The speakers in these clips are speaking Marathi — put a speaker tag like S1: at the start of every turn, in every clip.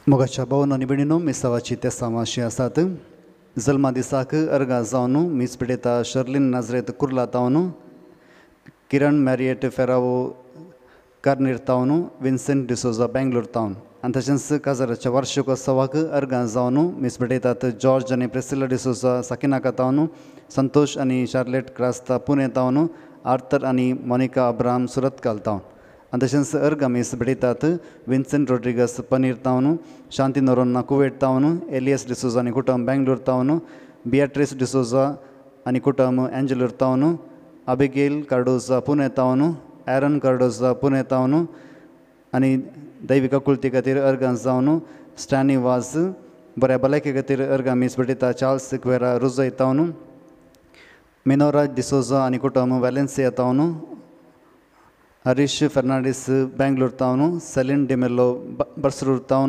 S1: मोगाच्या भावना निबडिनो मिसावाची त्या सामाशी आसात जल्मा दिसाक अर्गा जावन मीस पिडेता शर्लिन नाजरेत कुर्ला तावन किरण मॅरियट फेरावो कार्नीर तावन विन्सेंट डिसोजा बेंगलोर तावन आनी तशेंच काजाराच्या वार्षिकोत्सवाक अर्गा जावन मीस पिडयतात जॉर्ज आनी प्रेसिला डिसोजा साकिनाका तावन संतोष आनी शार्लेट क्रास्ता पुणे तावन आर्थर आनी मोनिका अब्राम सुरतकाल तावन आनी तशेंच अर्गा मीस पिडयतात विन्सेंट रोड्रिगस पनीर तावन शांती नोरोन्ना कुवेट तावन एलियस डिसोजा आनी कुटुंब बेंगलोर तावन बियाट्रिस डिसोजा आनी कुटुंब एंजलूर तावन अबिगेल कार्डोजा पुणे तावन एरन कार्डोजा पुणे तावन आनी दैविक कुळती खातीर अर्गां जावन स्टॅनी वाज बऱ्या भलायके खातीर अर्गां मीस पिडयता चार्ल्स सिक्वेरा रुजय तावन मिनोरा डिसोजा आनी कुटुंब वॅलेन्सिया तावन हरीश फर्नांडीस बेंगलोर तावन सेलिन डिमेलो बर्सरूर तावन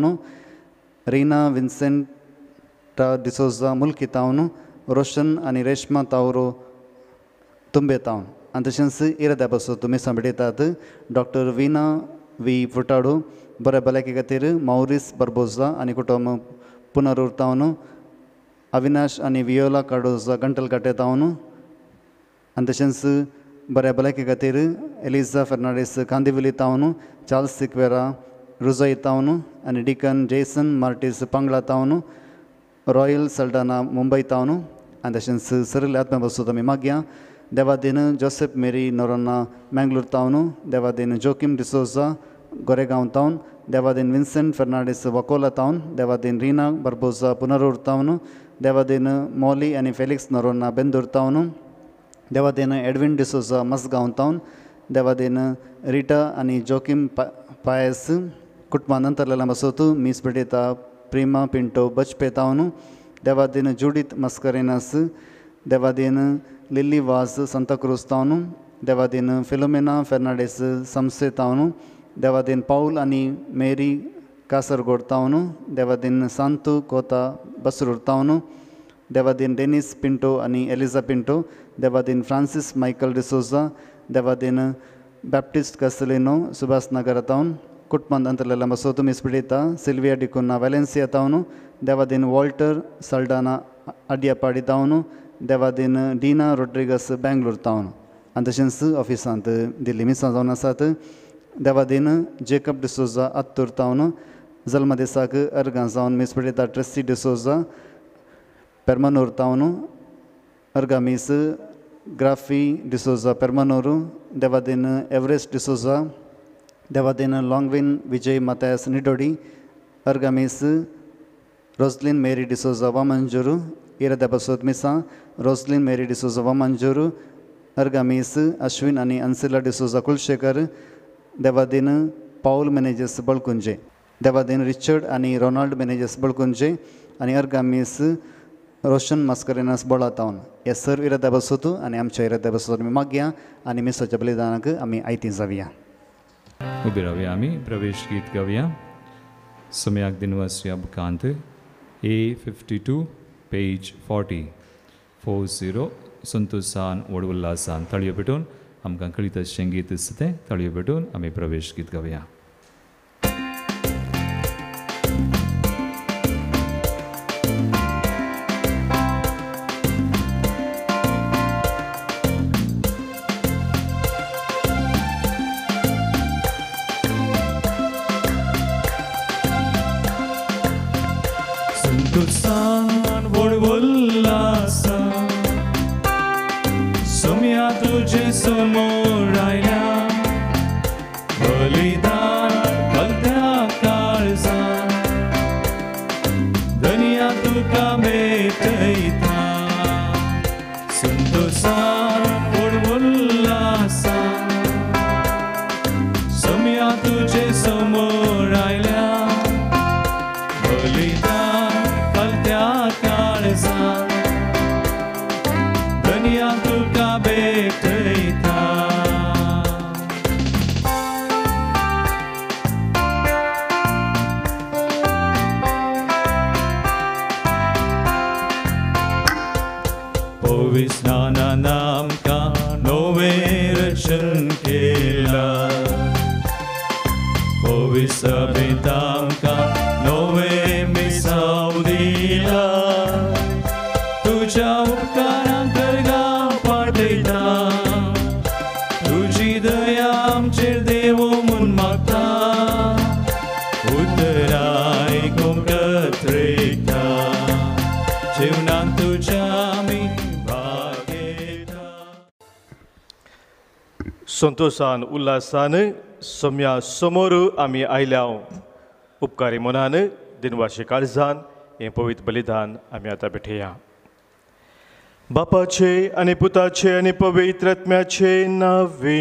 S1: रीना विन्सेंट डिसोजा मुल्की तावन रोशन आनी रेश्मा तावरो तुंबे तावन आनी तशेंच इरद्या बसत तुमी सांबिडयतात डॉक्टर विना वी फुटाडो बऱ्या भलायके खातीर मौरीस बर्बोजा आनी कुटुंब पुनरूर तावन अविनाश आनी वियोला कार्डोजा गंटल काटे तावन आनी तशेंच बऱ्या भलायके खातीर एलिझा फर्नांडीस कांदिवली तावन चार्ल्स सिक्वेरा रुजय तावन आनी डिकन जेसन मार्टीस पांगळा तावन रॉयल सल्डाना मुंबय तावन आनी तशेंच सरल आत्म्या बसत आमी मागया देवादीन जोसेफ मेरी नोरोन्ना मँगलोर तावन देवादीन जोकिम डिसोजा गोरेगांव तावन देवादीन विन्सेंट फर्नांडीस वकोला तावन देवादीन रीना बर्बोजा पुनरूर तावन देवादीन मॉली आनी फेलिक्स नोरोन्ना बेंदूर तावन देवादीन एडविन डिसोजा मसगांव तावन देवादीन रिटा आनी जोकिम पायस कुटुंबानंतरलेला बसत मीस पिडयता प्रिमा पिंटो बचपे तावन देवादीन जुडीत मस्करेनास देवादीन लिली वाज सांताक्रूज तावन देवादीन फिलोमेना फर्नांडीस समसे तावन देवादीन पाऊल आनी मेरी कासरगोड तावन देवादीन सांतू कोता बसरूर तावन देवादीन डेनिस पिंटो आनी एलिझा पिंटो देवादीन फ्रांसीस मायकल डिसोजा देवादीन बॅप्टिस्ट कस्टलिनो सुभाष नगर तावन कुटुंबांत अंतरलेला बसत मीस पिडयता सिल्विया डिकोना वॅलेन्सिया तावन देवादीन वॉल्टर साल्डाना आडियापाडी तावन देवादीन डिना रोड्रिगस बेंगलोर तावन आनी तशेंच ऑफिसांत दिल्ली मिसां जावन आसात देवादीन जेकब डिसोजा आत्तूर तावन जल्मा दिसाक अर्गां जावन मीस पिडयता ट्रेसी डिसोजा पेर्मनूर तावन अर्गा मीस ग्राफी डिसोजा पेर्मनूर देवादीन एवरेस्ट डिसोजा देवादीन लॉंगविन विजय मतायस निडोडी अर्गा मीस रोसलिन मेरी डिसोजा वामंजूर इरद्या बसत मिसां रोसलिन मेरी डिसोजा वामंजूर अर्गा मीस अश्विन आनी अन्सिला डिसोजा कुलशेखर देवादीन पाऊल मेनेजेस बळकुंजे देवादीन रिचर्ड आनी रोनाल्ड मेनेजेस बळकुंजे आनी अर्गा मीस रोशन मस्करेनास बोळा तावन हे सर्व इरद्या बसत आनी आमच्या इरद्या बसत आमी मागया आनी मिसाच्या बलिदानाक आमी आयती जावया.
S2: उबी रावया आमी प्रवेश गीत गावया. समयाक दिनवासी अपकांत A52 पेज 40 संतोषान वडउल्लासान तळयो पेटोवन आमकां कळीत अशें गीत दिसता तें तळयो पेटोवन आमी प्रवेश गीत गावया.
S3: संतोषान वडउल्लासान सोम्या तुजे समोर आयल्या बलिदान घालत्या काळजान दुनिया तुका भेटयता संतोषान वडउल्लासान सोम्या तुजे समोर आयल्या बलिदान घालत्या काळजान दुनिया तुका भेटयता. पवित्र स्नानान आमकां नवें रक्षण केलां पवित्र सभेंत आमकां नवें
S4: संतोषान उल्हासान सोम्या समोर आमी आयल्या उपकारी मनान दिनवाशी काळजान हे पवित्र बलिदान आमी आतां भेटया. बापाचे आनी पुताचे आनी पवित्र आत्म्याचे नावे.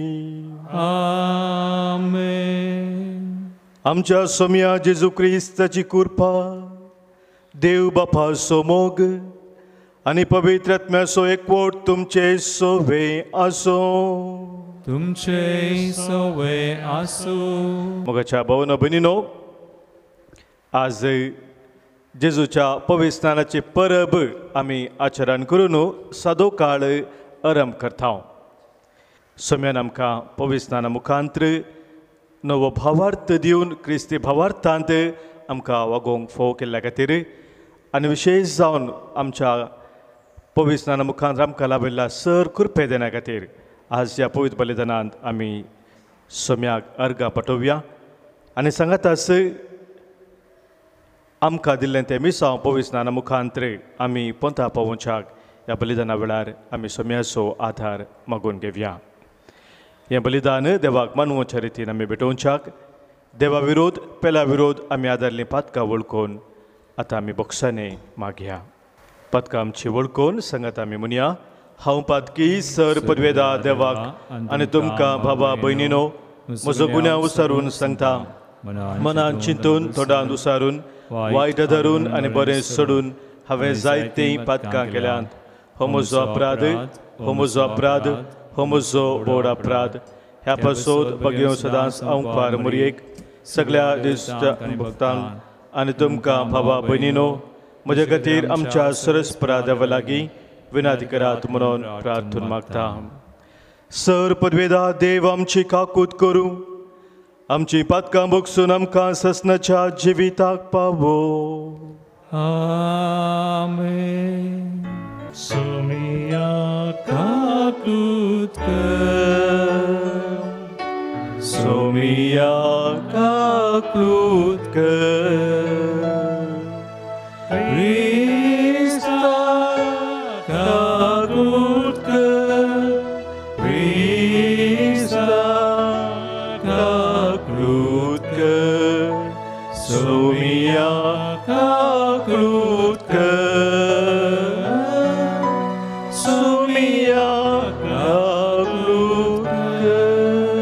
S3: आमेन.
S4: आमच्या सोम्या जेजू क्रिस्ताची कृपा, देव बापाचो मोग आनी पवित्र आत्म्याचो एकवट तुमचे सोवे आसो.
S3: तुमचे सोवे आसो.
S4: मोगाच्या भावनो भयणीनो, आज जेजूच्या पवित्र स्नानाचे परब आमी आचरण करून सादो काळ आरंभ करता. सोम्यान आमकां पवित्र स्नाना मुखांतर नवो भावार्थ दिवन क्रिस्ती भावार्थांत आमकां वागोवंक फोव केल्ल्या खातीर आनी विशेश जावन आमच्या पवित्र स्नाना मुखांतर आमकां लाभिल्ल्या सर कृपे देना खातीर आज ह्या पवित्र बलिदानांत आमी सोम्याक अर्घां पाठोवया आनी सांगातास आमकां दिल्लें तें मिसांव पवित्र स्नाना मुखांतर आमी पंथा पावोवच्याक ह्या बलिदाना वेळार आमी सोम्याचो आधार मागून घेवया. हें बलिदान देवाक मानवच्या रितीन आमी भेटोवच्याक देवा विरोध पेला विरोध आमी आदारलीं पातकां वळखून आतां आमी बोक्सांनी मागया. पातकां आमची वळखून सांगात आमी म्हणया. हांव पातकी सर पदवेदार देवाक आनी तुमकां भावा भयणीनो म्हजो गुन्यांव उसारून सांगता. मनान चिंतून तोंडान उसारून वायट धरून आनी बरें सोडून हांवें जायतीं पातकां केल्यांत. हो म्हजो अपराध, हो म्हजो अपराध, हो म्हजो व्हड अपराध. ह्या पासून बगयो सदांच हांव पार मुरयेक सगळ्या दिसच्या भक्तांक आनी तुमकां भावा भयणीनो म्हजे खातीर आमच्या सरस्परा देवा लागीं विनंती करात म्हणून प्रार्थून मागता. सर पदवेदार देव आमची काकूत करूं, आमची पातकां भोगसून आमकां ससनाच्या जिविताक पावो.
S3: आमेन. सोम्या काकूत कर,
S4: सोम्या काकूत कर,
S3: क्रिस्ता काकूत कर, क्रिस्ता
S4: काकूत कर, सोम्या काकूत कर, सोम्या काकूत कर.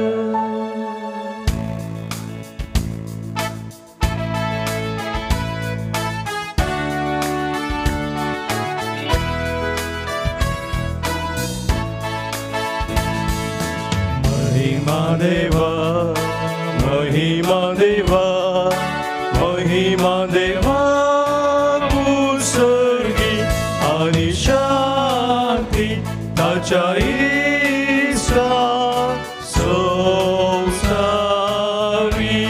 S3: महिमा देवा, महिमा देवा, महिमा देवा भूसर्गी आणि शांती ताच्या ईसा संसारी.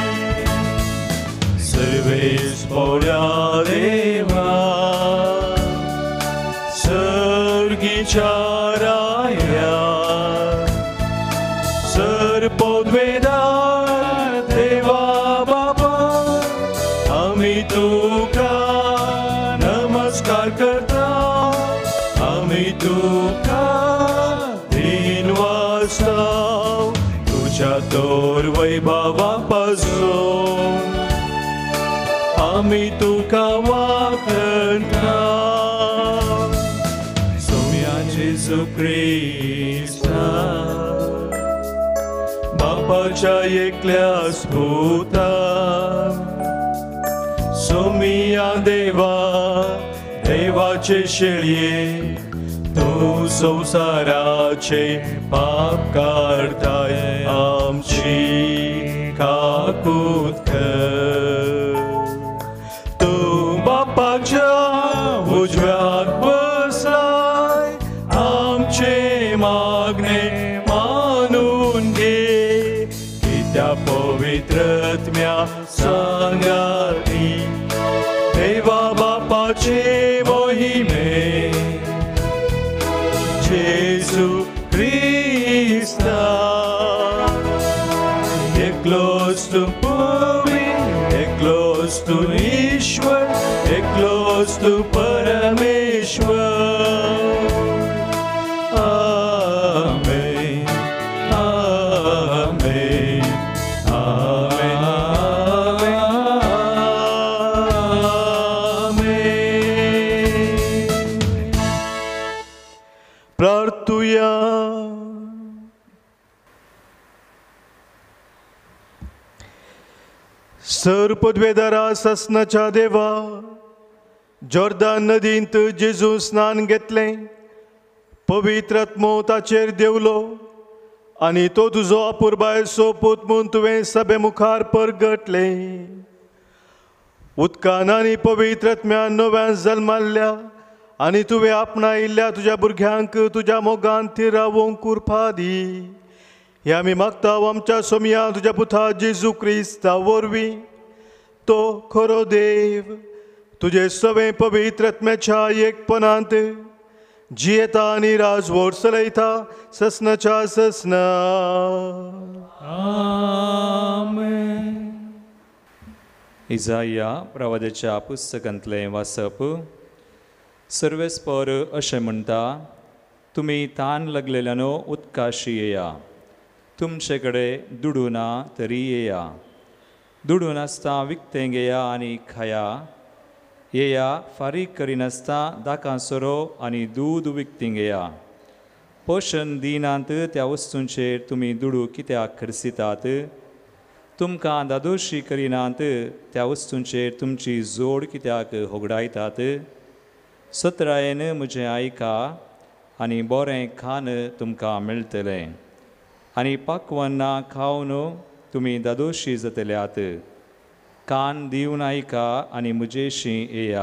S3: सर्वेस पोळ्या देवा सर्गीच्या राया, सर पदवेदार देवा बाबा आमी तुका नमस्कार करता. आमी तुका दिन वाजताव तुझ्या तोर वैभवा पासून आमी तुका वाखणटा. सोम्या जेजू क्रिस्ता बापाच्या एकल्या स्पुता, सोम्या देवा देवाचे शेळये तूं संसाराचे पाप काढताय. आमची काकूत कर, तूं बापाच्या उजव्याक बसलाय. आमचे मागणे मानून घे, कित्या पवित्र आत्म्या सांगाती देवा बापाचे मोहिमे. जेजू क्रिस्ता एकलोच तू पवित्र, एकलोच तू ईश्वर, एकलोच तू परमेश्वर. आमेन. सर पदवेदारा ससनाच्या देवा, जॉर्दान नदींत जेजू स्नान घेतलें, पवित्र आत्मो ताचेर देवलो आनी तो तुजो अपुरबायसो पूत म्हूण तुवें सभे मुखार परगटलें. उदकान आनी पवित्र आत्म्यान नव्यान जल्माल्ल्या आनी तुवें आपणायिल्ल्या तुज्या भुरग्यांक तुज्या मोगान थंय रावोंक कुरपा दी. हे आमी मागता आमच्या सोमया तुज्या पुता जेजू क्रिस्ता वरवीं. तो खरो देव तुजे सवें पवित्र आत्म्याच्या एकपणांत जियेता आनी राजवट चलयता ससनाच्या ससना.
S2: आमेन. इजाया प्रवाद्याच्या पुस्तकांतलें वाचप. सर्वेस्पर अशें म्हणटा, तुमी तान लागलेल्यानो उदकाशी येया, तुमचे कडेन दुडू ना तरी येया. दुडू नासता विकतें घेया आनी खाया. येया फारीक करिनासता दाकां सोरो आनी दूद विकतीं घेया. पोशण दिनांत त्या वस्तूंचेर तुमी दुडू कित्याक खर्चितात? तुमकां दादोशी करिनात त्या वस्तूंचेर तुमची जोड कित्याक होगडायतात? सत्रायेन म्हजें आयका आनी बरें खान तुमकां मेळटलें. आनी पाकवन्नां खावन तुमी दादोशी जातल्यात. कान दिवन आयका आनी म्हजेशी येया.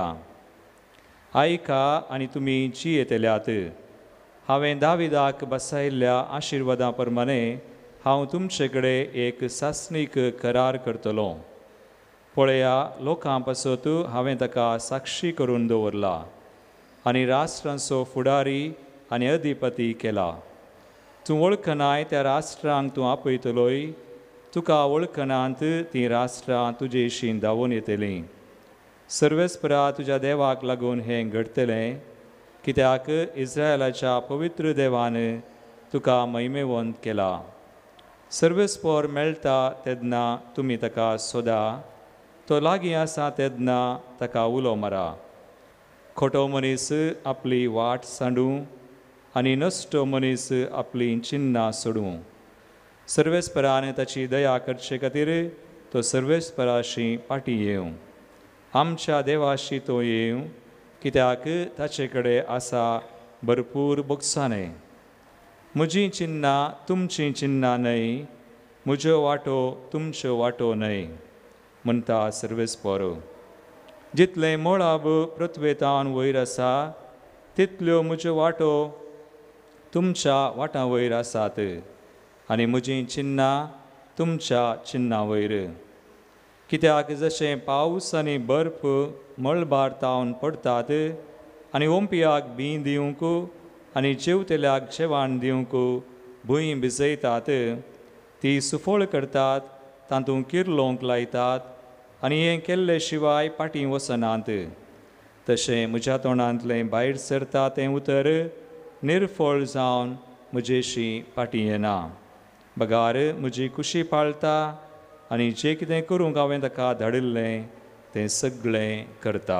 S2: आयका आनी तुमी जियेतल्यात. हांवें दाविदाक बसयल्ल्या आशिर्वादा प्रमाणे हांव तुमचे कडेन एक सासणीक करार करतलों. पळया, लोकां पासत हांवें ताका साक्षी करून दवरला आनी राष्ट्रांचो फुडारी आनी अधिपती केला. तूं वळखनाय त्या राष्ट्रांक तूं आपयतलोय. तुका वळखनांत तीं राष्ट्रां तुजेशी धांवून येतलीं. सर्वेस्परा तुज्या देवाक लागून हें घडतलें, कित्याक इस्रायलाच्या पवित्र देवान तुका महिमेवंत केला. सर्वेस्पर मेळटा तेन्ना तुमी ताका सोदा. तो लागीं आसा तेन्ना ताका उलो मारा. खोटो मनीस आपली वाट सांडूं आनी नश्टो मनीस आपली चिन्नां सोडूं. सर्वेस्परान ताची दया करचे खातीर तो सर्वेस्पराशी पाटी येवं. आमच्या देवाशी तो येवं, कित्याक ताचे कडेन आसा भरपूर बोगसाणें. म्हजीं चिन्नां तुमचीं चिन्नां न्हय, म्हजो वांटो तुमच्यो वांटो न्हय, म्हणटा सर्वेस्पर. जितलें मोळाब पृथ्वेतान वयर आसा, तितल्यो म्हज्यो वांटो तुमच्या वाटां वयर आसात आनी म्हजीं चिन्नां तुमच्या चिन्नां वयर. कित्याक जशें पावस आनी बर्फ मळबार तावन पडटात आनी ओंपियाक बीं दिवंक आनी जेवतल्याक जेवण दिवंक भूंय भिजयतात, ती सुफळ करतात, तातूंत किर्लोंक लायतात आनी हें केल्ले शिवाय पाटी वचनात. तशें म्हज्या तोंडांतलें भायर सरता तें उतर निर्फळ जावन म्हजेशी पाटी येना. बगार म्हजी कुशी पाळटा आनी जें कितें करूंक हांवें ताका धाडिल्लें तें सगळें करता.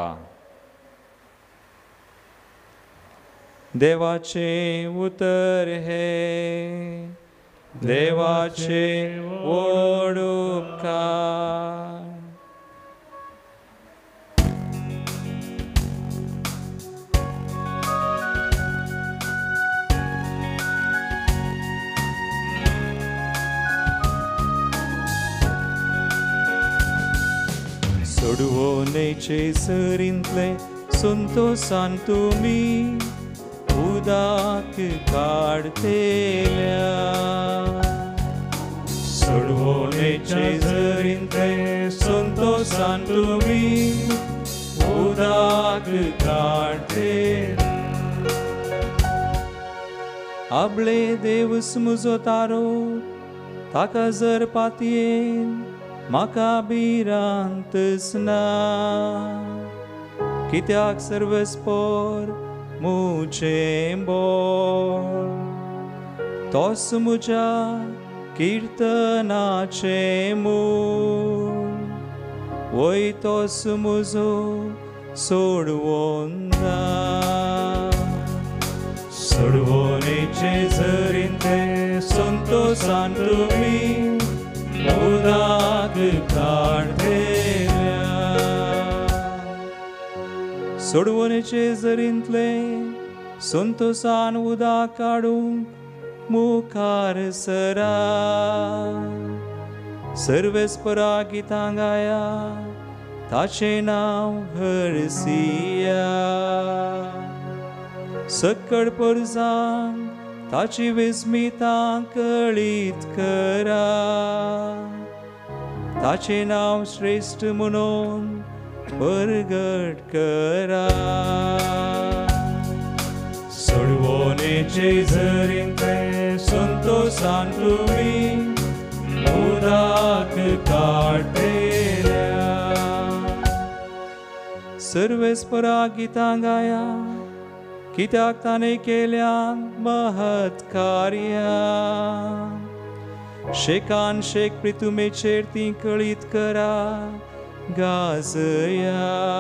S2: देवाचें उतर हे, देवाचे व्हड उपकार. सोडवोनेचे सरींतले संतोषान तुमी उदाक काढतेल्या. सोडवोनेचे सरींतले संतोषान तुमी उदाक काढतेल्या. आपले देवस म्हजो तारो, ताका जर पातयेन म्हाका भिरांतच ना. कित्याक सर्वेस्पर मुझें बोल, तोस म्हज्या किर्तनाचें मूळ. वय तोस म्हजो सोडवोंदा. सोडवोनेचे झरींतले संतोषान तुमी उदाक काढते. सोडवणेचे जरींतले संतोषान उदा काडूंक मुखार सरा सर्वेस्परा गितां गाया ताचे नांव हरसिया सकड परजांक ताची विस्मितां कळीत करा ताचे नांव श्रेष्ठ म्हणून परगट करा सोडवणेचे झरींतले संतोषान तुमी उदाक काडलेल्या सर्वेस्परा गितां गाया कित्याक ताणें केल्यां महत् कार्या शेकान शेक प्रितुमेचेर ती कळीत करा गाजया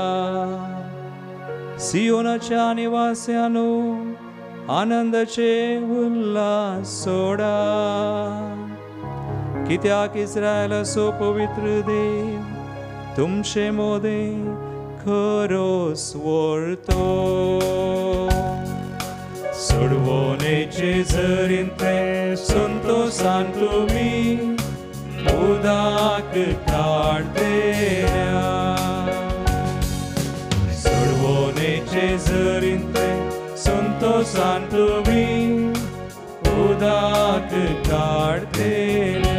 S2: सियोनाच्या निवास्यानो आनंदाचे उल्हास सोडा कित्याक इस्रायलाचो पवित्र देव तुमचे मोदे खरोस व्हरतो सोडवणेचे झरींतले संतोषान तुमी उदाक काडलेल्या सोडवणेचे झरींतले संतोषान तुमी उदाक काडलेल्या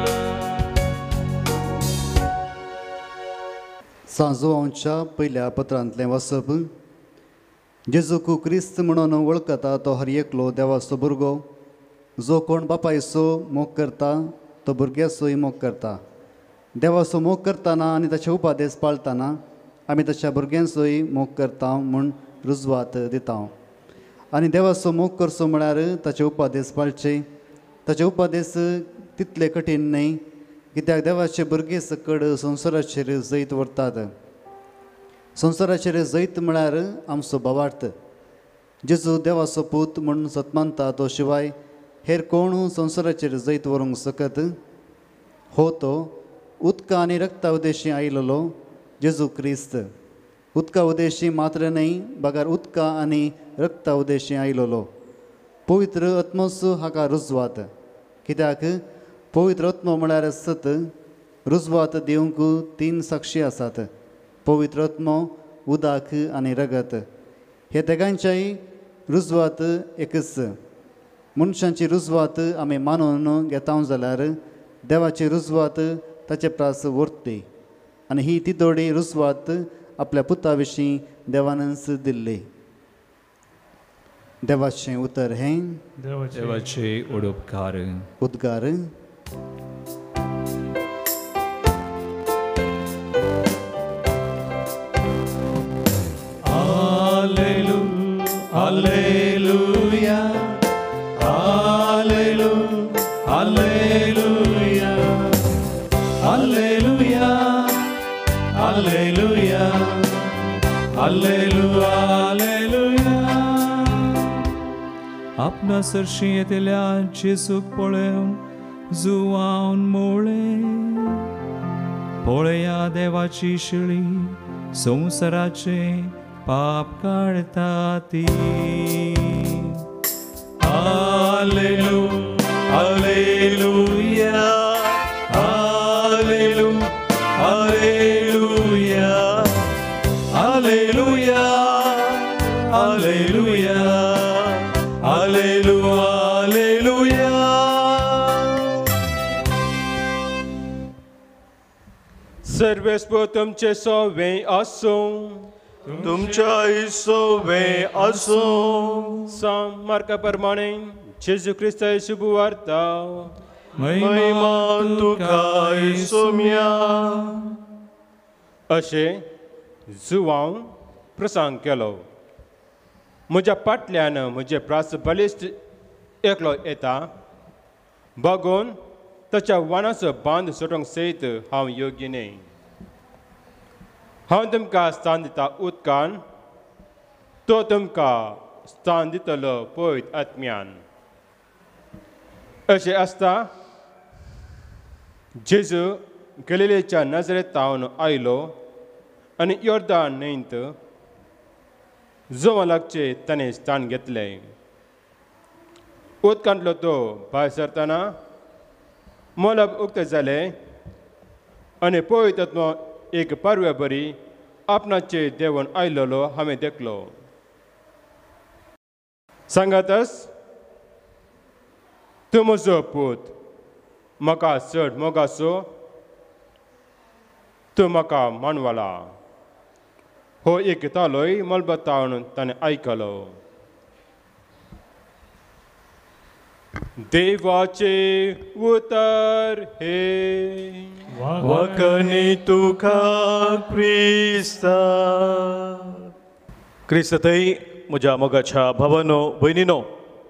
S1: सांजोवांच्या पयल्या पत्रांतलें वाचप जेजूक क्रिस्त म्हणून वळखता तो हर एकलो देवाचो भुरगो जो कोण बापायचो मोग करता तो भुरग्याचोय मोग करता देवाचो मोग करतना आनी ताचे उपादेश पाळतना आमी ताच्या भुरग्यांचोय मोग करता म्हूण रुजवात दिता आनी देवाचो मोग करचो म्हळ्यार ताचे उपादेश पाळचे ताचे उपादेश तितले कठीण न्हय कित्याक देवाचे भुरगे सकड संवसाराचेर जैत व्हरतात संवसाराचेर जैत म्हळ्यार आमचो भावार्थ जेजू देवाचो पूत म्हूण सतमानता तो शिवाय हेर कोण संवसाराचेर जैत व्हरूंक सकत हो तो उदका आनी रक्ता उदेशी आयिल्लो जेजू क्रिस्त उदका उदेशी मात्र न्हय बगार उदका आनी रक्ता उदेशी आयिल्लो पवित्र आत्मोचो हाका रुजवात कित्याक पवित्र आत्मो म्हळ्यार सत रुजवात दिवंक 3 साक्षी आसात पवित्र आत्मो उदाक आनी रगत हे तेगांच्याय रुजवात एकच मनशांची रुजवात आमी मानून घेता जाल्यार देवाची रुजवात ताचे प्रास व्हरतली आनी ही ती थोडी रुजवात आपल्या पुता विशीं देवानच दिल्ली देवाचें उतर हें
S2: देवाचे उडोपकार
S1: उद्गार
S3: Alleluia, Alleluia, Alleluia, Alleluia, Alleluia, Alleluia, Alleluia.
S2: आपणा सरशी येतल्या जेजूक पळोवन जुवावन मोळे पळया देवाची शिळी संवसाराचे पाप काढता ती
S3: Alleluia, Alleluia, Alleluia, Alleluia, Alleluia, Alleluia, Alleluia, Alleluia. सर्वेस्व तुमचे सोवे असो तुमच्या सोवे असो मार्का प्रमाणे जेजू ख्रिस्त शुभवार्ता महिमा तुका सोम्या अशे जुवांव प्रसंग केलो म्हज्या फाटल्यान म्हजे प्रास बलिश्ट एकलो येता बगोवन ताच्या वानाचो बांद सोडूंक सयत हांव योग्य न्हय हांव तुमकां स्थान दिता उदकान तो तुमकां स्थान दितलो पळयत आत्म्यान अशें आसता जेजू गलिलेच्या नजरेतावन आयलो आनी योर्दान न्हंयत
S5: जो लागचे ताणें स्थान घेतलें. उदकांतलो तो भायर सरतना मोलब उक्तें जालें आनी पळय तातूंत एक पारव्या बरी आपणाचे देवून आयलोलो हांवें देखलो. सांगातच तूं म्हजो पूत, म्हाका चड मोगाचो, तूं म्हाका मानवाला. हो एक तालोय मलबतावन ताणें आयकलो. देवाचे उतर हे
S3: वखणी तुका क्रिस्ता. क्रिस्तथई म्हज्या मोगाच्या भावांनो भयणीनो,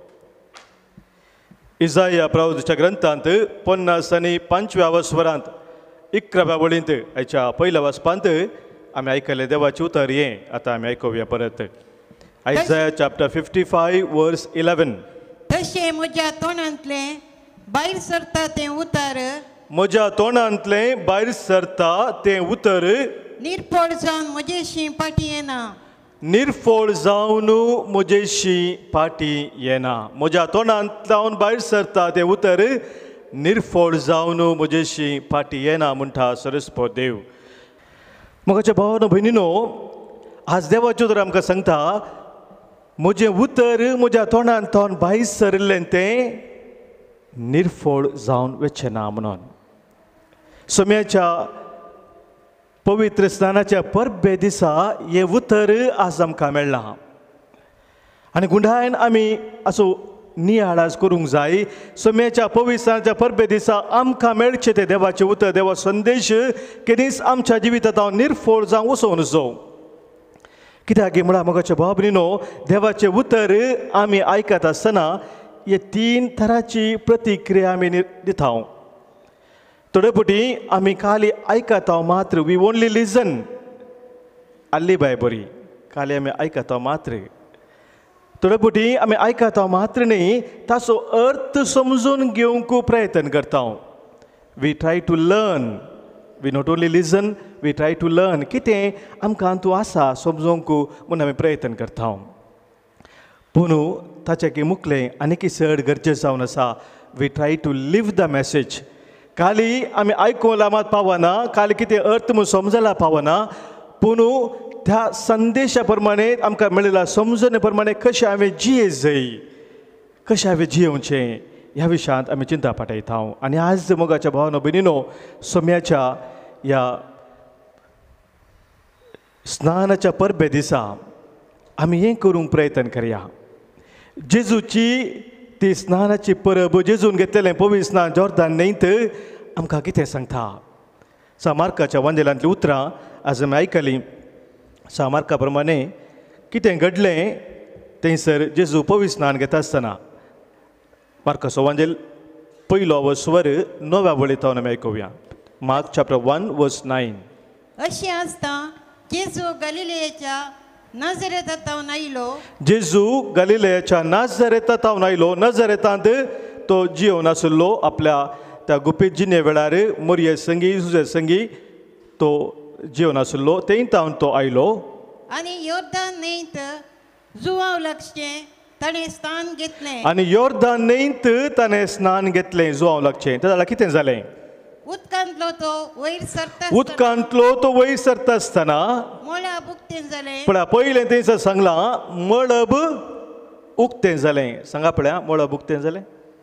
S3: इजाया प्रवक्त्याच्या ग्रंथांत 50 आनी 5व्या स्वरांत 11व्या वळींत हाच्या पयल्या वाचपांत आमी आयकले देवाचें उतर हें आतां आमी आयकुया परत. आयजाया चॅप्टर 55 वर्स 11.
S6: तशें म्हज्या तोंडांतलें भायर सरता तें उतर,
S3: म्हज्या तोंडांतलें भायर सरता तें उतर
S6: निर्फळ जावन म्हजेशी पाटी येना.
S3: निर्फळ जावन म्हजेशी पाटी येना. म्हज्या तोंडांतल्यान भायर सरता तें उतर निर्फळ जावन म्हजेशी पाटी येना म्हणटा सरस्वत देव. मोगाच्या भावानो भयणीनो, आज देवाचें उतर आमकां सांगता म्हजें उतर म्हज्या तोंडांतल्यान भायर सरलें तें निर्फळ जावन वचचें ना म्हणून. सोम्याच्या पवित्र स्नानाच्या परबे दिसा हें उतर आज आमकां मेळ्ळां आनी गुंडायन आमी असो नियाळ आज करूंक जाय. सोम्याच्या पवित्र स्नानाच्या परबे दिसा आमकां मेळचें तें देवाचें उतर, देवा संदेश केदींच आमच्या जिवितांत निर्फळ जावं वचों नजो. कित्याक म्हळ्यार मोगाच्या भाव भयणीनो, देवाचें उतर आमी आयकत आसतना हे 3 तरांची प्रतिक्रिया आमी दिता. थोडे फावटी आमी खाली आयकता मात्र, वी ओन्ली लिजन. आल्ली बाय बरी, खाली आमी आयकता मात्र. थोडे फावटी आमी आयकता मात्र न्ही, ताचो अर्थ समजून घेवंक प्रयत्न करता. We try to learn. We not only listen, we try to learn. कितें आमकां तूं आसा समजूंक म्हूण आमी प्रयत्न करता. पूण ताचें मुखलें आनी चड गरजेचें जावन आसा, we try to live the message. खाली आमी आयकूंक लामात पावना, खाली कितें अर्थ म्हूण समजला पावना, पूण त्या संदेशा प्रमाणे आमकां मेळिल्ल्या समजणे प्रमाणे कशें हांवें जिये जाय, कशें हांवें जियोवचें ह्या विशयांत आमी चिंता पाठयता. आनी आज मोगाच्या भावानो भयणीनो, सोम्याच्या ह्या स्नानाच्या परबे दिसा आमी हें करूंक प्रयत्न करया. जेजूची ती स्नानाची परब, जेजून घेतलेलें पवित्र स्नान जॉर्दान न्हंयत आमकां कितें सांगता. मार्काच्या वंदेलांतलीं उतरां आज आमी आयकलीं. मार्का प्रमाणे कितें घडलें थंयसर जेजू पवित्र स्नान घेता आसतना. मार्काचो वंदेल 1 स्वर 9व्या वळींतल्यान आमी आयकुया. मार्क चॅप्टर 1 वर्स 9.
S6: अशें आसता जेजू गलिलेयाच्या नाझरेतांत आयलो.
S3: जेजू गलिलेयाच्या नाझरेतांत आयलो. नाझरेतांत तो जियोन आसलो. आपल्या त्या गुपीत जिणे वेळार मोरये संगी जुजे संगी तो जियोन आसलो. थंयतावन तो आयलो.
S6: आनी योर्दान न्हंयत जुवांव लागचें ताणें स्थान घेतलें.
S3: आनी योर्दान न्हंयत ताणें स्नान घेतलें जुवांव लागचें. जाल्यार कितें जालें?
S6: उदकांतलो तो वयर सरता
S3: उदकांतलो तो वयर सरता आसतना
S6: मळब उक्तें जालें.
S3: पळया पयलें थंयसर सांगलां मळब उक्तें जालें. सांगा पळया, मळब उक्तें जालें.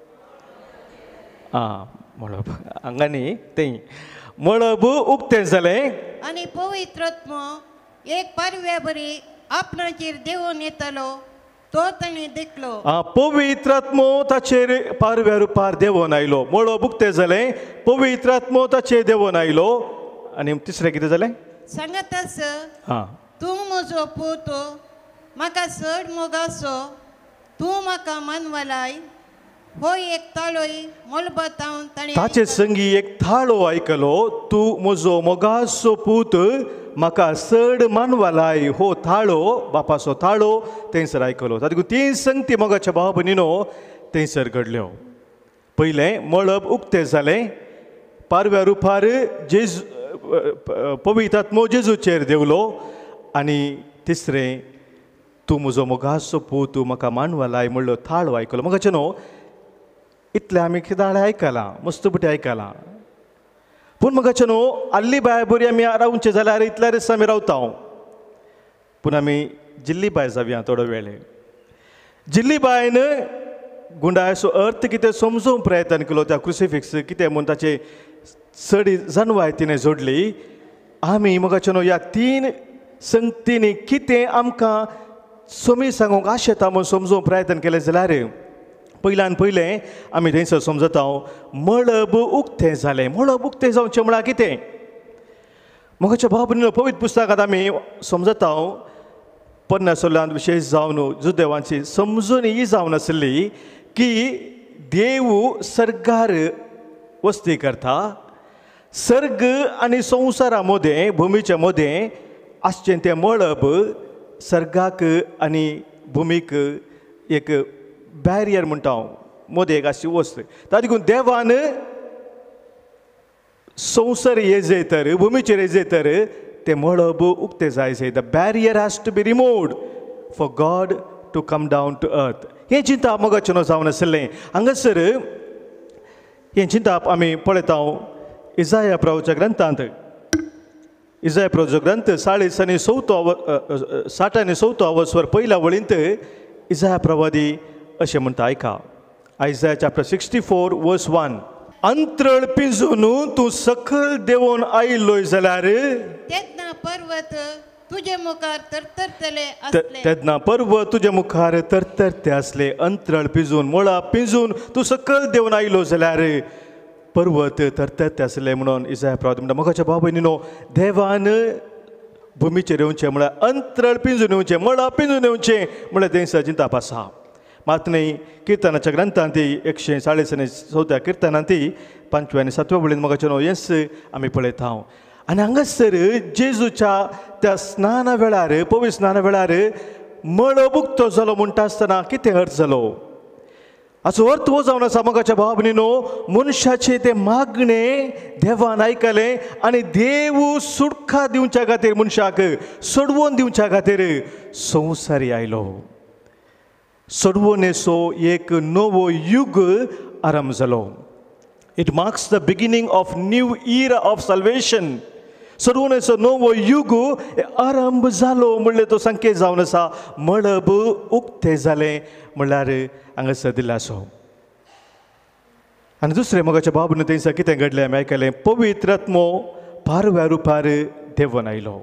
S3: मळब हांगा न्ही, थंय मळब उक्तें जालें.
S6: आनी पवित्र आत्मो एक पारव्या बरी आपणाचेर देवून येतालो तो ताणें देखलो.
S3: पवित्र आत्मो ताचेर पारव्या रुपार देवून आयलो. मळब उक्तें जालें, पवित्र आत्मो ताचेर देवून आयलो. आनी तिसरें कितें जालें?
S6: सांगात आस तूं म्हजो पूत, म्हाका चड मोगाचो, तूं म्हाका मानवालाय. हो एक ताळोय मोलबतावन ताणें
S3: ताचे संगी एक थाळो आयकलो. तूं म्हजो मोगाचो पूत, म्हाका चड मानवालाय. हो थाळो, बापाचो थाळो थंयसर आयकलो. तातूंत 3 संगती मोगाच्या भाव भयणीनो थंयसर घडल्यो. पयलें मळब उक्तें जालें. पारव्या रुपार जेजू पवित्र आत्मो जेजूचेर देवलो. आनी तिसरें तूं म्हजो मोगाचो पूत तूं म्हाका मांडवा लाय म्हणलो थाळो आयकलो म्हाका न्हू इतले आमी खिदाळे आयकलां मस्त बुटी आयकलां पूण म्हाका न्हू आल्ली बाय बरी आमी रावचे जाल्यार इतल्या दिस आमी रावता पूण आमी जिल्ली बाय जावया थोडो वेळ जिल्ली बायन गुंडाळ्याचो अर्थ कितें समजूंक प्रयत्न केलो त्या क्रुसिफिक्स कितें म्हूण ताचे चडी जानवाय तिणें जोडली आमी म्हाका न्हू ह्या 3 संगतींनी कितें आमकां सोमी सांगूंक आशेता म्हूण समजूंक प्रयत्न केले जाल्यार पयल्यान पयलें आमी थंयसर समजता मळब उक्तें जालें मळब उक्तें जावचें म्हळ्यार कितें म्हाका भाव पवित्र पुस्तकांत आमी समजता पन्नासोल्यांत विशेश जावन जुदेवांची समजून ही जावन आसली की देव सर्गार वस्ती करता सर्ग आनी संवसारा मदें भुमीच्या मदें आसचें तें मळब सर्गाक आनी भुमीक एक बॅरियर म्हणटा मदें एक अशी वस्त ताका लागून देवान संवसार येजयतर भुमीचेर येजयतर तें मळब उक्तें जाय the barrier has to be removed for God to come down to earth हें चिंतप मोगाचें जावन आसलें हांगासर हें चिंतप आमी पळयता इजाया प्रभूच्या ग्रंथांत इजाया प्रभूचो ग्रंथ 40 आनी 60 वर्सवर पयल्या वळींत इजाया प्रवादी अशें म्हणटा आयका आयजाया चॅप्टर 64 वर्स 1 अंतरळ पिंजून तूं सकल देंवोन आयिल्लोय जाल्यार
S6: तेन्ना पर्वत तुजे मुखार तरतरतले आसले
S3: तेन्ना पर्वत तुजे मुखार तरतरते आसले अंतरळ पिंजून मोळा पिंजून तूं सकल देंवन आयिल्लो जाल्यार पर्वत तरतरते आसले म्हणून इजाया प्रवादी म्हणटा म्हाका भाव भयणीनो देवान भुमीचेर येवचें म्हळ्यार अंतरळ पिंजून येवचें मळा पिंजून येवचें म्हळ्यार थंयसर चिंतप आसा मात न्ही किर्तनाच्या ग्रंथांत 140 आनी 4 किर्तनांत 5व्या आनी 7व्या वळीन म्हाका हेंच आमी पळयता आनी हांगासर जेजूच्या त्या स्नाना वेळार पवित्र स्नाना वेळार मळब उक्तो जालो म्हणटा आसतना कितें अर्थ जालो हाचो अर्थ हो जावन आसा म्हाका भाव भयणीनो मनशाचें तें मागणें देवान आयकलें आनी देव सुटका दिवच्या खातीर मनशाक सोडवून दिवच्या खातीर संवसारी आयलो सोडवणेचो एक नवो युग आरंभ जालो it marks the beginning of new era of salvation सोडवणेचो नवो युग आरंभ जालो म्हणल्यार तो संकेत जावन आसा मळब उक्तें जालें म्हणल्यार हांगासर दिला आसो आनी दुसरें म्हाका बाबून थंयसर कितें घडलें आमी आयकलें पवित्र आत्मो पारव्या रुपार देंवन आयलो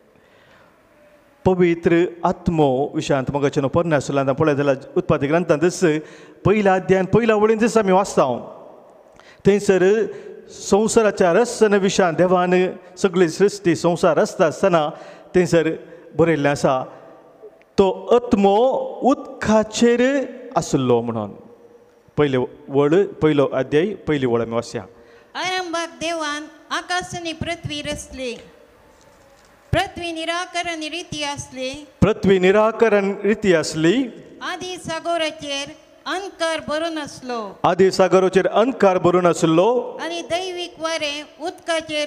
S3: पवित्र आत्मो विशयांत म्हाका पन्नासोल्यांत पळयत जाल्यार उत्पत्ती ग्रंथांत पयल्या अध्यायान पयल्या वळीन दिस आमी वाचता थंयसर संवसाराच्या रचना विशयांत देवान सगळी सृश्टी संवसार आसता आसतना थंयसर बरयल्लें आसा तो आत्मो उदकाचेर आसलो म्हणून पयलो अध्याय पयली वळ आमी वाचया
S6: आरंभाक देवान आकाश आनी पृथ्वी रचली पृथ्वी निराकरण रीती आसली आदी सागराचेर अंकार बरोवन आसलो
S3: आदी सागराचेर अंकार बरोवन आसलो
S6: आनी दैवीक वारें उदकाचेर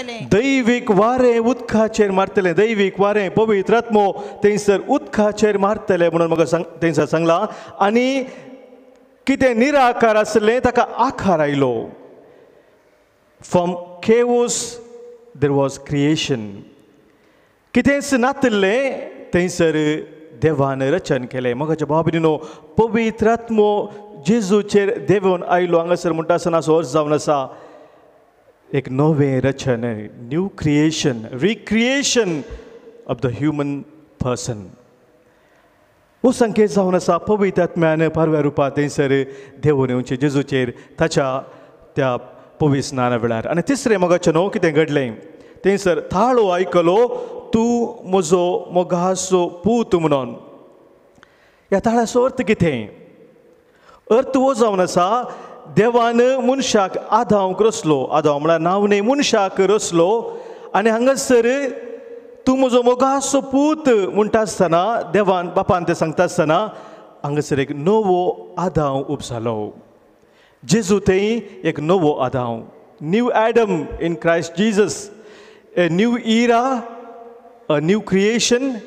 S6: मारतलें
S3: दैवीक वारें पवित्र आत्मो थंयसर उदकाचेर मारतलें म्हणून म्हाका थंयसर सांगलां आनी कितें निराकार आसलें ताका आकार आयलो from chaos there was creation कितेंच नातल्लें थंयसर देवान रचन केलें म्हाका भाव भयणीनो पवित्र आत्मो जेजूचेर देंवन आयलो हांगासर म्हणटा आसतना असो अर्थ जावन आसा एक नवें रचन new creation recreation of the human person हो संकेत जावन आसा पवित्र आत्म्यान पारव्या रुपांत थंयसर देंवन येवचें जेजूचेर ताच्या त्या पवित्र स्नाना वेळार आनी तिसरें म्हाका न्हू कितें घडलें थंयसर थाळो आयकलो तूं म्हजो मोगाचो पूत म्हणून ह्या ताळाचो अर्थ कितें अर्थ हो जावन आसा देवान मनशाक आदांक रचलो आदां म्हळ्यार नावने मनशाक रचलो आनी हांगासर तूं म्हजो मोगाचो पूत म्हणटा आसतना देवान बापान तें सांगता आसतना हांगासर एक नवो आदां उपसालो जेजू थंय एक नवो आदां new Adam in Christ Jesus a new era, a new creation,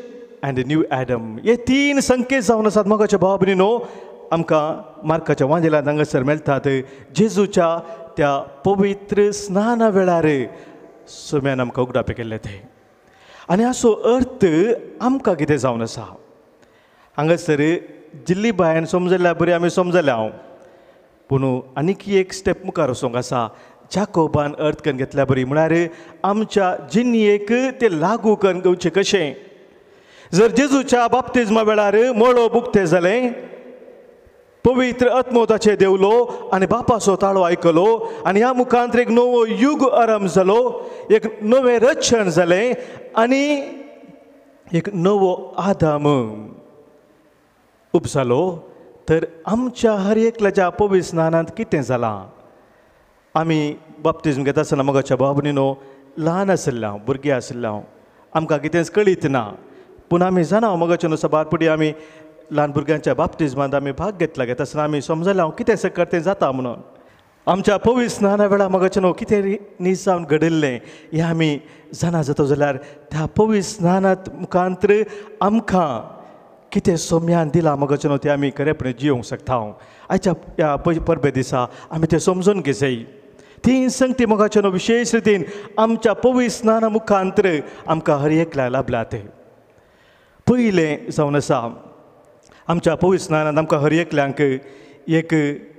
S3: and new Adam. हे 3 संकेत जावन आसात मोगाच्या भावा भयणीनो. आमकां मार्काच्या वांजेलांत हांगासर मेळटात. जेजूच्या त्या पवित्र स्नाना वेळार सोम्यान आमकां उगडापे केल्ले ते. आनी हाचो अर्थ आमकां कितें जावन आसा हांगासर जिल्ली बायन समजल्या बरी आमी समजल्या हांव. पूण आनीक एक स्टेप मुखार वचोंक आसा. जाकोबान अर्थ करून घेतल्या बरी म्हळ्यार आमच्या जिणयेक ते लागू करून घेवचें कशें. जर जेजूच्या बाप्तिस्मा वेळार मळो बुकतें जालें, पवित्र आत्मो ताचेर देवलो आनी बापाचो ताळो आयकलो आनी ह्या मुखांतर एक नवो युग आरंभ जालो, एक नवें रक्षण जालें आनी एक नवो आदाम उपजालो. तर आमच्या हर एकल्याच्या पवित्र स्नानांत कितें जालां. आमी बाप्तिस्म घेता आसतना मोगाच्या भावा भयणीनो ल्हान आशिल्ले हांव, भुरगें आशिल्ले हांव, आमकां कितेंच कळीत ना. पूण आमी जाणा मोगाच्या नुसार बारपडी आमी ल्हान भुरग्यांच्या बाप्तिस्मांत आमी भाग घेतला. घेता आसतना आमी समजलें हांव कितें सकट तें जाता म्हणून. आमच्या पवित्र स्नाना वेळार मोगाच्या न्हू कितें नीज जावन घडिल्लें हें आमी जाणा जाता जाल्यार त्या पवित्र स्नानांत मुखांतर आमकां कितें सोम्यान दिलां मोगाच्या न्हू तें आमी खरेपणी जियोंक शकता. हांव आयच्या ह्या परबे दिसा आमी तें समजून घे जाय. 3 संगती मोगाच्या न्हू विशेश रितीन आमच्या पवित्र स्नाना मुखांतर आमकां हर एकल्या लाभल्यात. पयलें जावन आसा आमच्या पवित्र स्नानांत आमकां हर एकल्यांक एक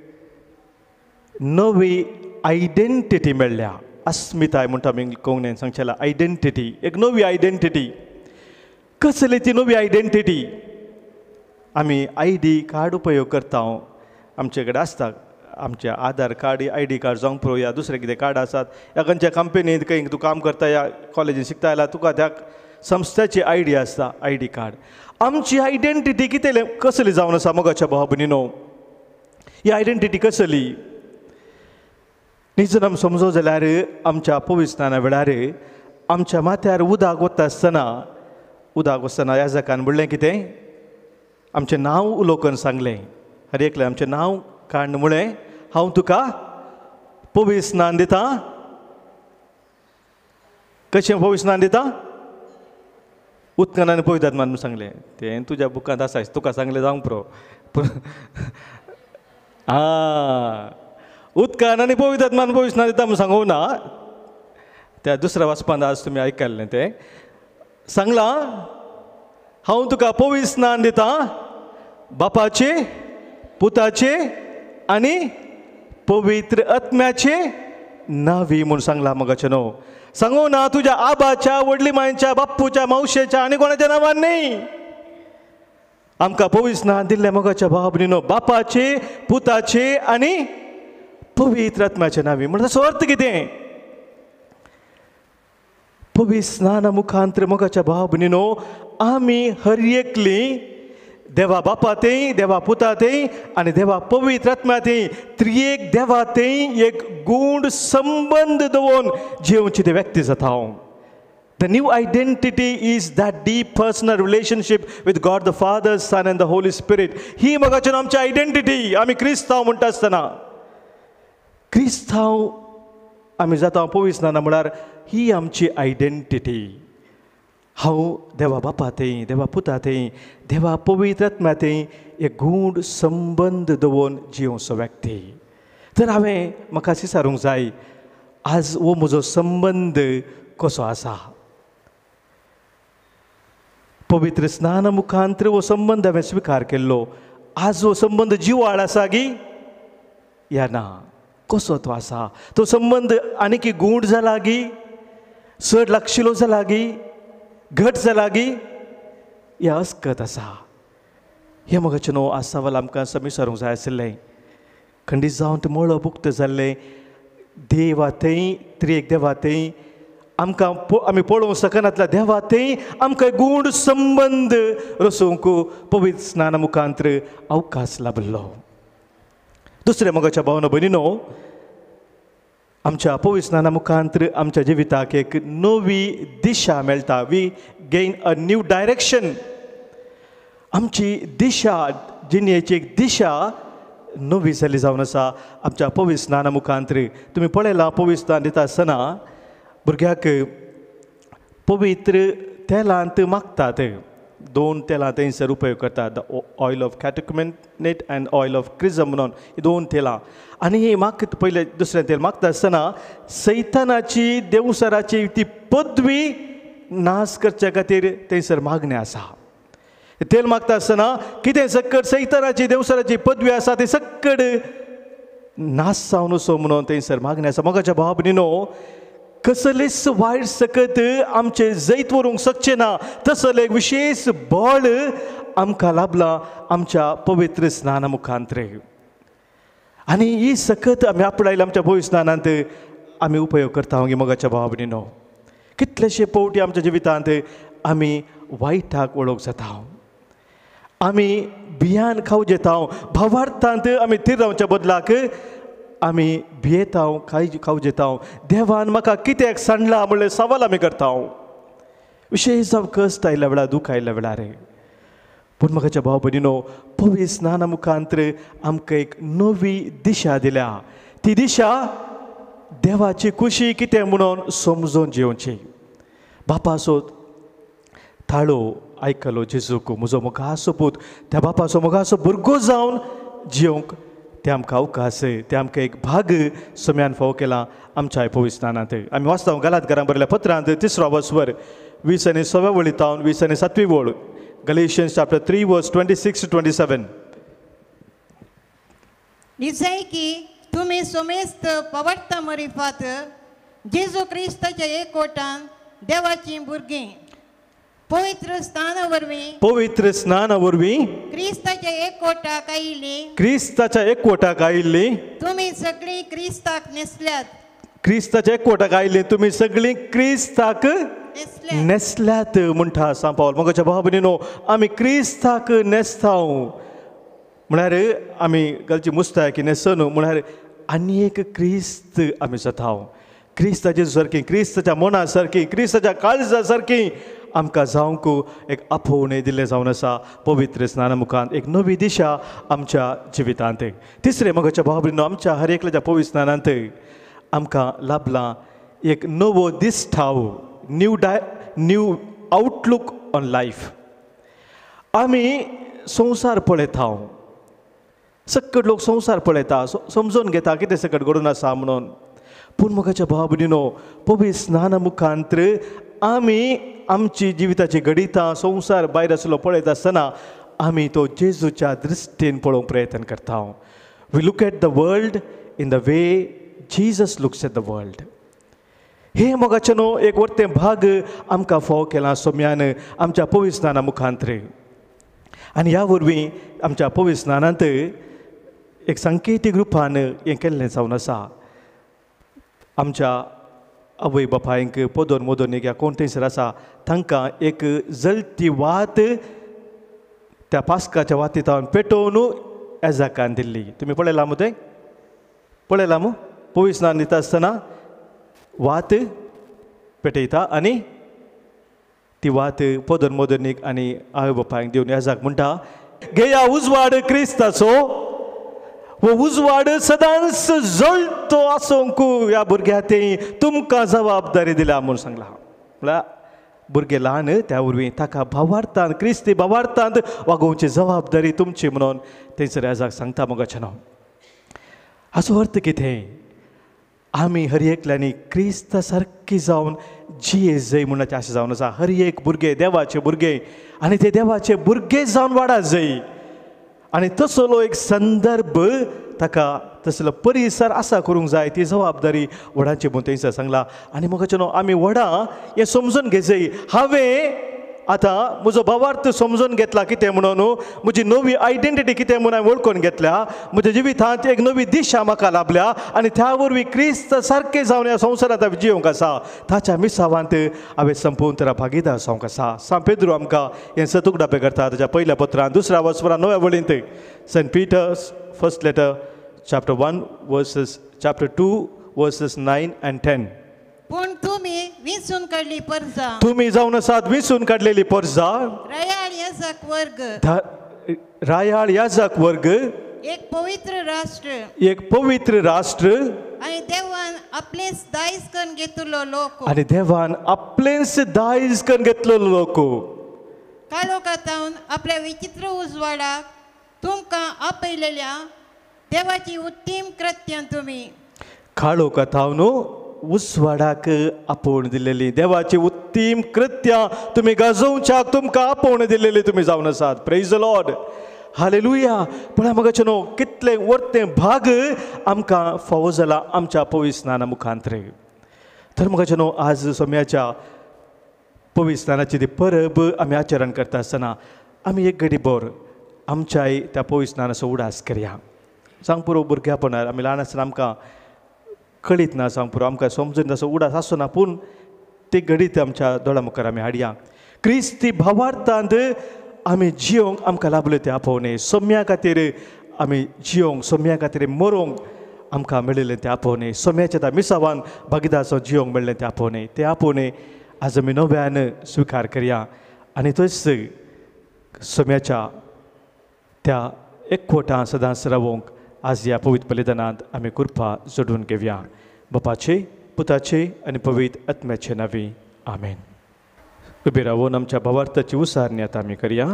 S3: नवी आयडेंटिटी मेळ्ळ्या. अस्मिताय म्हणटा आमी कोंकणीन सांगचेला आयडेंटिटी, एक नवी आयडेंटिटी. कसली ती नवी आयडेंटिटी. आमी ID कार्ड उपयोग करता. आमचे कडेन आसता आमचे आधार कार्ड, ID कार्ड जावंक पुरो या दुसरे कितें कार्ड आसात. ह्या खंयच्या कंपनींत खंय तूं काम करता या कॉलेजींत शिकता जाल्यार तुका त्या संस्थेची ID आसता, ID कार्ड. आमची आयडेंटिटी कितें कसली जावन आसा मोगाच्या भावा भयणीनो. ही आयडेंटिटी कसली न्ही आमी समजो जाल्यार आमच्या पवित्र स्नाना वेळार आमच्या माथ्यार उदक वता आसतना याजकान म्हणलें कितें, आमचें नांव उलोवून सांगलें. हर एकलें आमचें नांव काडून म्हळें हांव तुका पवित्र स्नान दिता. कशें पवित्र स्नान दिता. उदकान आनी पवित्र आत्मान सांगलें. तें तुज्या बुकांत आसा तुका सांगलें जावंक पुरो. उदकान आनी पवित्र आत्मान पवित्र स्नान दिता म्हूण सांगूं ना. त्या दुसऱ्या वाचपांत आज तुमी आयकल्लें तें सांगलां हांव तुका पवित्र स्नान दिता बापाचे, पुताचे आनी पवित्र आत्म्याचे नांवी म्हूण सांगलां मोगाचें न्हू. सांगूं ना तुज्या आबाच्या, व्हडली मांयच्या, बाप्पूच्या, मावशेच्या आनी कोणाच्या नांवान न्ही. आमकां पवित्र स्नान दिल्लें मोगाच्या भावा भयणीनो बापाचे, पुताचे आनी पवित्र आत्म्याचे नांवी. म्हणजे ताचो अर्थ कितें. पवित्र स्नाना मुखांतर मोगाच्या भावा भयणीनो आमी हर एकलीं देवा बापातेय, देवा पुतातेय आनी देवा पवित्र आत्म्यातेय त्रिएक देवातेय एक गूढ संबंध दवरून जिवची ते व्यक्ती जाता. The new identity is that deep personal relationship with God the Father, Son and the Holy Spirit. ही मोगाची आमची आयडेंटिटी. आमी क्रिस्तांव म्हणटा आसतना क्रिस्तांव आमी जाता पवित्र स्नाना म्हळ्यार ही आमची आयडेंटिटी. हांव देवा बापातेय, देवा पुतातेय, देवा पवित्र आत्म्यातेय एक गूढ संबंध दवरून जिवचो व्यक्ती. तर हांवें म्हाका विचारूंक जाय आज हो म्हजो संबंध कसो आसा. पवित्र स्नाना मुखांतर हो संबंध हांवें स्विकार केल्लो. आज हो संबंध जिवाळ आसा गी या ना. कसो तो आसा. तो संबंध आनीक गूढ जाला गी, चड लागशिल्लो जाला गी, घट जाला गी या अस्कत आसा. हें मोगाचें न्हू आज सवाल आमकां विचारूंक जाय आशिल्लें. खंडीत जावन तें मळो बुक्त जाल्लें देवातेय, त्रिएक देवातेय आमकां आमी पळोवंक शकनातल्या देवातेय आमकां गूढ संबंध रचूंक पवित्र स्नाना मुखांतर अवकाश लाभलो. दुसरें मोगाच्या भावना भयणीनो आमच्या पवित्र स्नाना मुखांतर आमच्या जिविताक एक नवी दिशा मेळटा. We gain a new direction. आमची दिशा जिणेची एक दिशा नवी जाल्ली जावन आसा आमच्या पवित्र स्नाना मुखांतर. तुमी पळयलां पवित्र स्नान दिता आसतना भुरग्याक पवित्र तेलांत मागतात.
S4: दोन तेलां थंयसर उपयोग करतात, the oil of catechumens and oil of chrism म्हणून ही दोन तेलां. आनी ही मागता पयलें दुसरें तेल मागता आसतना सैतानाची देवसराची ती पदवी नाश करचे खातीर थंयसर मागणी आसा. तेल मागता आसतना कितें सकट सैतानाची देवसराची पदवी आसा ती सकट नाश जावन वचो म्हणून थंयसर मागणी आसा. मोगाच्या भाव भयणीनो, कसलेच वायट सकत आमचे जैत व्हरूंक शकचे ना तसले एक विशेष बळ आमकां लाभला आमच्या पवित्र स्नाना मुखांतरे. आनी ही सकत आमी आपणायल्या आमच्या पवित्र स्नानांत आमी उपयोग करता मोगाच्या भाव भयणीनो. कितलेशे पावटी आमच्या जिवितांत आमी वायटाक वळोवंक जाता, आमी भियान खावं जेता, भावार्थांत आमी थीर रावच्या बदलाक आमी भियेता खावं जेता. देवान म्हाका कित्याक सांडला म्हणलें सवाल आमी करता. विशेष जावं कश्ट आयल्या वेळार दूख आयल्या वेळार. पूण म्हाकाच्या भाव भयणीनो, पवित्र स्नाना मुखांतर आमकां एक नवी दिशा दिल्या. ती दिशा देवाची खुशी कितें म्हणून समजून जिवची. बापाचो थाळो आयकलो जेजूक, म्हजो मोगाचो पूत, त्या बापाचो मोगाचो भुरगो जावन जिवंक ते आमकां अवकाश, ते आमकां एक भाग सोम्यान फावो केला आमच्या पवित्र स्नानांत. आमी वाचता गलातकारांक बरयल्या पत्रांत 3रा वचवर 26 वळीतावन 27 वळ. Galatians chapter 3 verse 26 to 27.
S6: दिसाय की तुम्ही सोमेस्त पवार्ता मरिफात जेजू क्रिस्ताच्या एकवटान देवाची भुरगीं पवित्र स्नाना वरवीं क्रिस्ताच्या एकवटाक आयिल्ली तुम्ही सगळीं क्रिस्ताक नेसल्यात.
S4: क्रिस्ताच्या एकवटाक आयिल्ली तुमी सगळीं क्रिस्ताक नेसल्यात म्हणटा सांग पावल. मोगाच्या भाव भयणीनो, आमी क्रिस्ताक नेसता म्हळ्यार आमी घालची मुस्ताय की नेसन म्हळ्यार आनी एक क्रिस्त आमी जाता. क्रिस्ताचे सारकी, क्रिस्ताच्या मना सारकी, क्रिस्ताच्या काळजा सारकी आमकां जावंक एक आपोवणें दिल्लें जावन आसा पवित्र स्नाना मुखांत. एक नवी दिशा आमच्या जिवितांत. तिसरें मोगाच्या भाव भयणीनो, आमच्या हर एकल्याच्या पवित्र स्नानांत आमकां लाभला एक नवो दिश्ठाव, न्यू आउटलूक ऑन लायफ. आमी संवसार पळयता, सकट लोक संवसार पळयता, समजून घेता कितें सकट घडून आसा म्हणून. पूण मोगाच्या भाव भयणीनो, पवित्र स्नाना मुखांत आमी आमची जिविताची घडितां संवसार भायर आसलो पळयता आसतना आमी तो जेजूच्या दृश्टीन पळोवंक प्रयत्न करता. We look at the world in the way Jesus looks at the world. हे मोगाचे न्हू एक वर्तें भाग आमकां फावो केला सोम्यान आमच्या पवित्र स्नाना मुखांत. आनी ह्या वरवीं आमच्या पवित्र स्नानांत एक सांकेतीक रुपान हें केल्लें जावन आसा. आमच्या आवय बापायंक पोदोन मोदोन या कोण थंयसर आसा तांकां एक जळटी वात त्या पास्काच्या वातींत पेटोवन एजाकान दिल्ली. तुमी पळयला मू तें? पळयला मू? पवित्र स्नान दिता आसतना वात पेटयता आनी ती वात पोदोन मोदनीक आनी आवय बापायंक दिवन एजाक म्हणटा, घेया उजवाड क्रिस्ताचो, वो उजवाड सदांच जळतो आसूंक ह्या भुरग्याक तुमकां जबाबदारी दिल्या म्हणून सांगला. म्हळ्यार भुरगे ल्हान त्या वरवीं ताका भावार्थांत क्रिस्ती भावार्थांत वागोवची जबाबदारी तुमची म्हणून थंयसर एजाक सांगता. मोगाचें नांव हाचो अर्थ कितें? आमी हर एकल्यांनी क्रिस्ता सारकी जावन जिये जय म्हणून अशें जावन आसा. हर एक भुरगे देवाचे भुरगे आनी ते देवाचे भुरगे जावन वाडा जय. आनी तसलो एक संदर्भ ताका तसलो परिसर आसा करूंक जाय, ती जबाबदारी व्हडांची म्हणून थंयसर सांगला. आनी मोगाचें न्हू आमी व्हडां हें समजून घेजय. हांवें आतां म्हजो भावार्थ समजून घेतला कितें म्हणून, म्हजी नवी आयडेंटिटी कितें म्हणून हांवें वळखून घेतल्या. म्हज्या जिवितांत एक नवी दिशा म्हाका लाभल्या आनी त्या वरवीं क्रिस्त सारकें जावन ह्या संवसारांत हांवें जिवंक आसा. ताच्या मिसावांत हांवें संपूर्ण तरा भागीदार जावंक आसा. सान पेद्रू आमकां हें सतूक डाबे करता ताच्या पयल्या पत्रांत 2रा वचपरां 9व्या वळींत. Saint Peter's first letter chapter 1 verses chapter 2 verses 9 and 10.
S6: पूण तुम्ही विंचून काडली पर्जा,
S4: तुम्ही जावन आसात विंचून काडलेली पर्जा, रायाळ याजक वर्ग,
S6: एक
S4: पवित्र राष्ट्र
S6: आणि देवान आपलेच दायज करून घेतलो लोक.
S4: आणि देवान आपलेच दायज करून घेतलो लोक.
S6: काळोखातावन आपल्या विचित्र उजवाडाक तुमकां आपयलेल्या देवाची उत्तम कृत्यां तुम्ही
S3: काळोखातावन उजवाडाक आपोवन दिलेली देवाची उत्तम कृत्यां तुम्ही गाजोवच्याक तुमकां आपोवन दिलेली तुम्ही जावन आसात. Praise the Lord. हालेलुया. पळय मगाचेनो कितले वर्ते भाग आमकां फावो जाला आमच्या पवित्र स्नाना मुखांतरे. तर मगाचेनो आज सोम्याच्या पवित्र स्नानाची ती परब आमी आचरण करता आसतना आमी एक घडी भर आमच्याय त्या पवित्र स्नानाचो उडास करया. सांग पुरो भुरग्यापणार आमी ल्हान आसतना आमकां कळीत ना सांग पुरो आमकां समजून तसो उडास आसना पूण ते घडीत आमच्या दोळा मुखार आमी हाडया. क्रिस्ती भावार्थांत आमी जियोंक आमकां लाभले ते आपोवणे. सोम्या खातीर आमी जियोंक सोम्या खातीर मरोंक आमकां मेळिल्लें ते आपोवणे. सोम्याच्या त्या मिसावान भागीदाराचो जियोंक मेळ्ळें ते आपोवणे. ते आपोवणे आज आमी नव्यान स्विकार करया आनी थंयच सोम्याच्या त्या एकवटां सदांच रावूंक आज ह्या पवित्र बलिदानांत आमी कृपा जोडून घेवया. बापाचे पुताचे आनी पवित्र आत्म्याचे नांवी आमेन. उबे रावून आमच्या भावार्थाची उसारणी आतां आमी करया.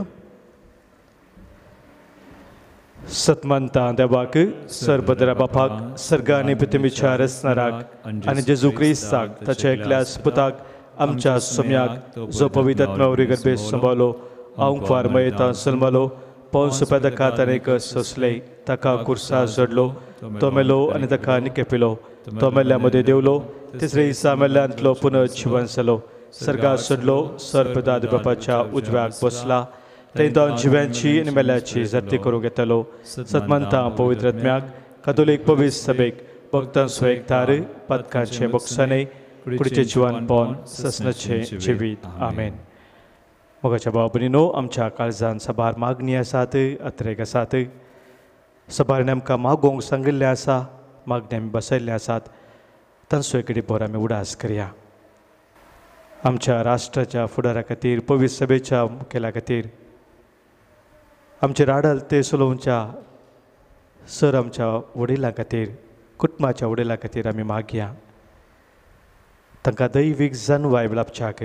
S3: सतमंता देवाक सरभद्रा बापाक सर्ग आनी पृथ्वीच्या रचणाराक आनी जेजू क्रिस्ताक ताच्या एकल्याच पुताक आमच्या सोम्याक जो पवित्र आत्म्यावरी गर्भे सांबाळलो हांव फार मयेता सल्मलो पौंस पेदकात अनेक सोंसले ताका कुर्सा जोडलो तो मेलो आनी ताका निकेपिलो तो मेल्ल्या मदें देवलो तिसरे दिसा मेल्ल्यांतलो पुनर्जीवन जालो सर्गाक सोडलो सरपदाद बापाच्या उजव्याक बसला थंय जिव्यांची आनी मेल्ल्याची जप्ती करूंक येतलो. सतमंता पवित्र आत्म्याक कातोलीक पवित्र सभेक भक्तांचो एकठार पदकांचे मोक्षाने पुढचे जिवनपण ससनाचे जिवीत. आमेन. मोगाच्या भाव भयणीनो आमच्या काळजान सभार मागणी आसात अत्रेक आसात. सभार आमकां मागोवंक सांगिल्लें आसा मागणी आमी बसयल्ले आसात तांचो एकेडी भर आमी उडास करया. आमच्या राष्ट्राच्या फुडारा खातीर पवित्र सभेच्या मुखेल्या खातीर आमचे राडल ते सुलोवच्या सर आमच्या वडिलां खातीर कुटुंबाच्या वडिलां खातीर आमी मागया. तांकां दैवीक जानवाय लाभच्याक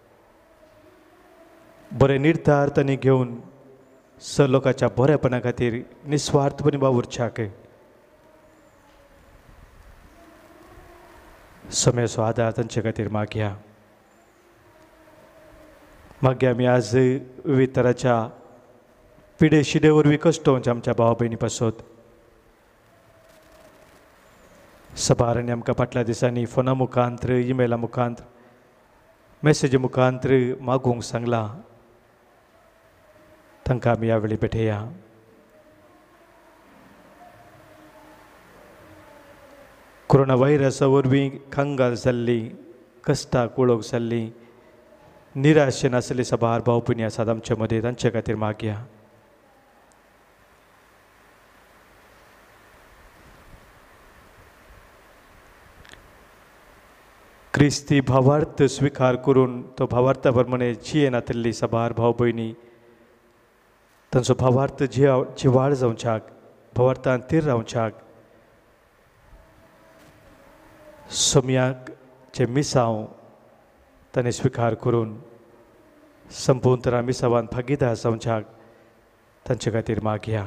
S3: बरे निर्धार तांणी घेवन सर लोकांच्या बरेपणा खातीर निस्वार्थपणी वावुरच्याक समयाचो आदार तांचे खातीर मागया. मागया आमी आज विविध तराच्या पिडे शिडे वरवीं कश्टोवंचे आमच्या भाव भयणी पासत सभारांनी आमकां फाटल्या दिसांनी फोना मुखांत्र इमेला मुखांत्र मेसेजी मुखांत्र मागोवंक सांगलां तांकां आमी ह्या वेळी भेटया. कोरोना व्हायरसा वरवीं कांगाल जाल्ली कश्टाक वळख जाल्ली निराशेन आसली सभार भाव भयणी आसात आमचे मदीं तांचे खातीर मागया. क्रिस्ती भावार्थ स्विकार करून तो भावार्था प्रमाणे जियेन आतल्ली सभार भाव भयणी तांचो भावार्थ जिवाळ जावच्याक भावार्थान तीर रावच्याक सोम्याक चे मिसांव ताणें स्विकार करून संपूर्ण तरा मिसावान भागीदार जावच्याक तांचे खातीर मागया.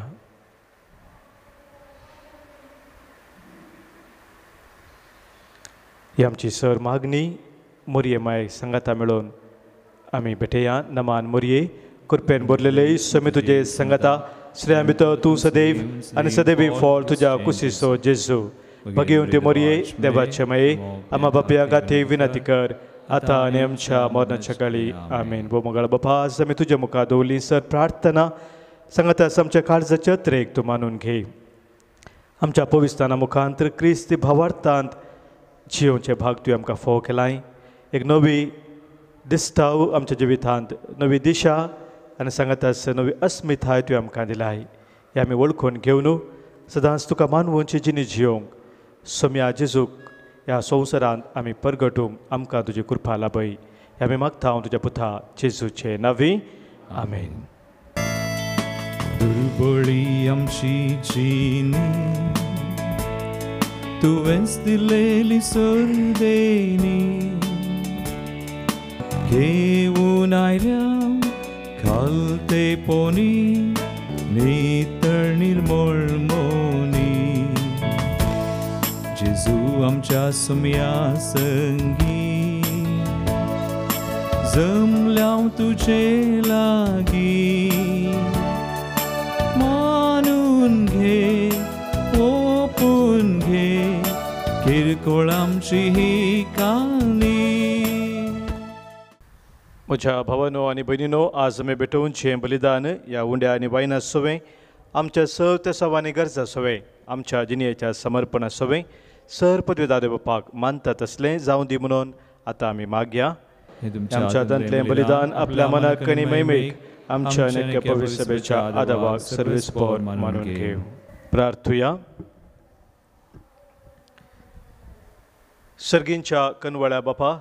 S3: ही आमची सर मागणी मोरये माय संगाता मेळोवन आमी भेटया. नमान मोरये कृपेन भरलेले समी तुजे संगाता श्री आमी तूं सदैव आनी सदैवी फॉल तुज्या कुशीचो जेजू भगिवंती मोरये देवाचे माये आमा बापया गाथे विनंती कर आता आनी आमच्या मरणाच्या काळी आमेन. वो मंगळ बापा आज आमी तुज्या मुखार दवरली सर प्रार्थना संगाता आमच्या काळजाच्या त्रेक तूं मानून घे. आमच्या पवित्राना मुखांतर क्रिस्ती भावार्थांत जियोवचे भाग तुवें आमकां फोव केलाय. एक नवी दिसताव आमच्या जिवितांत नवी दिशा आनी सांगातास नवी अस्मिताय तुवें आमकां दिलाय. हे आमी वळखून घेवन सदांच तुका मानवूंची जिणी जियोंक सोम्या जेजूक ह्या संवसारांत आमी परगटूंक आमकां तुजी कृपा लाभय. हे आमी मागता हांव तुज्या पुता जेजूचे नांवी आमेन.
S2: दुर्बळी आमची जिणी तुवेंच दिलेली सर्देनी घेऊन आयल्या खालते पोनी नितळ निर्मळ मोनी जेजू आमच्या सुम्या संगी जमल्याव तुझे लागी मानून घे ओपून घे किरकोळ आमची ही कानी.
S4: म्हज्या भावांनो आनी भयणीनो, आज आमी भेटोवनचें बलिदान ह्या उंड्या आनी वायना सोवें आमच्या सवत्या सवांनी गरजा सोवें आमच्या जिणेच्या समर्पणा सोवें सर पदवीदार बापाक मानता तसलें जावं दी म्हणून आतां आमी मागया. आमच्या दांतलें बलिदान आपल्या मनाक आनी मैमेक आमच्या नेक्या पवित्र सभेच्या आदावाक सर्वेस्पर मानून घेव. प्रार्थुया. सर्गींच्या कनवळ्या बापा,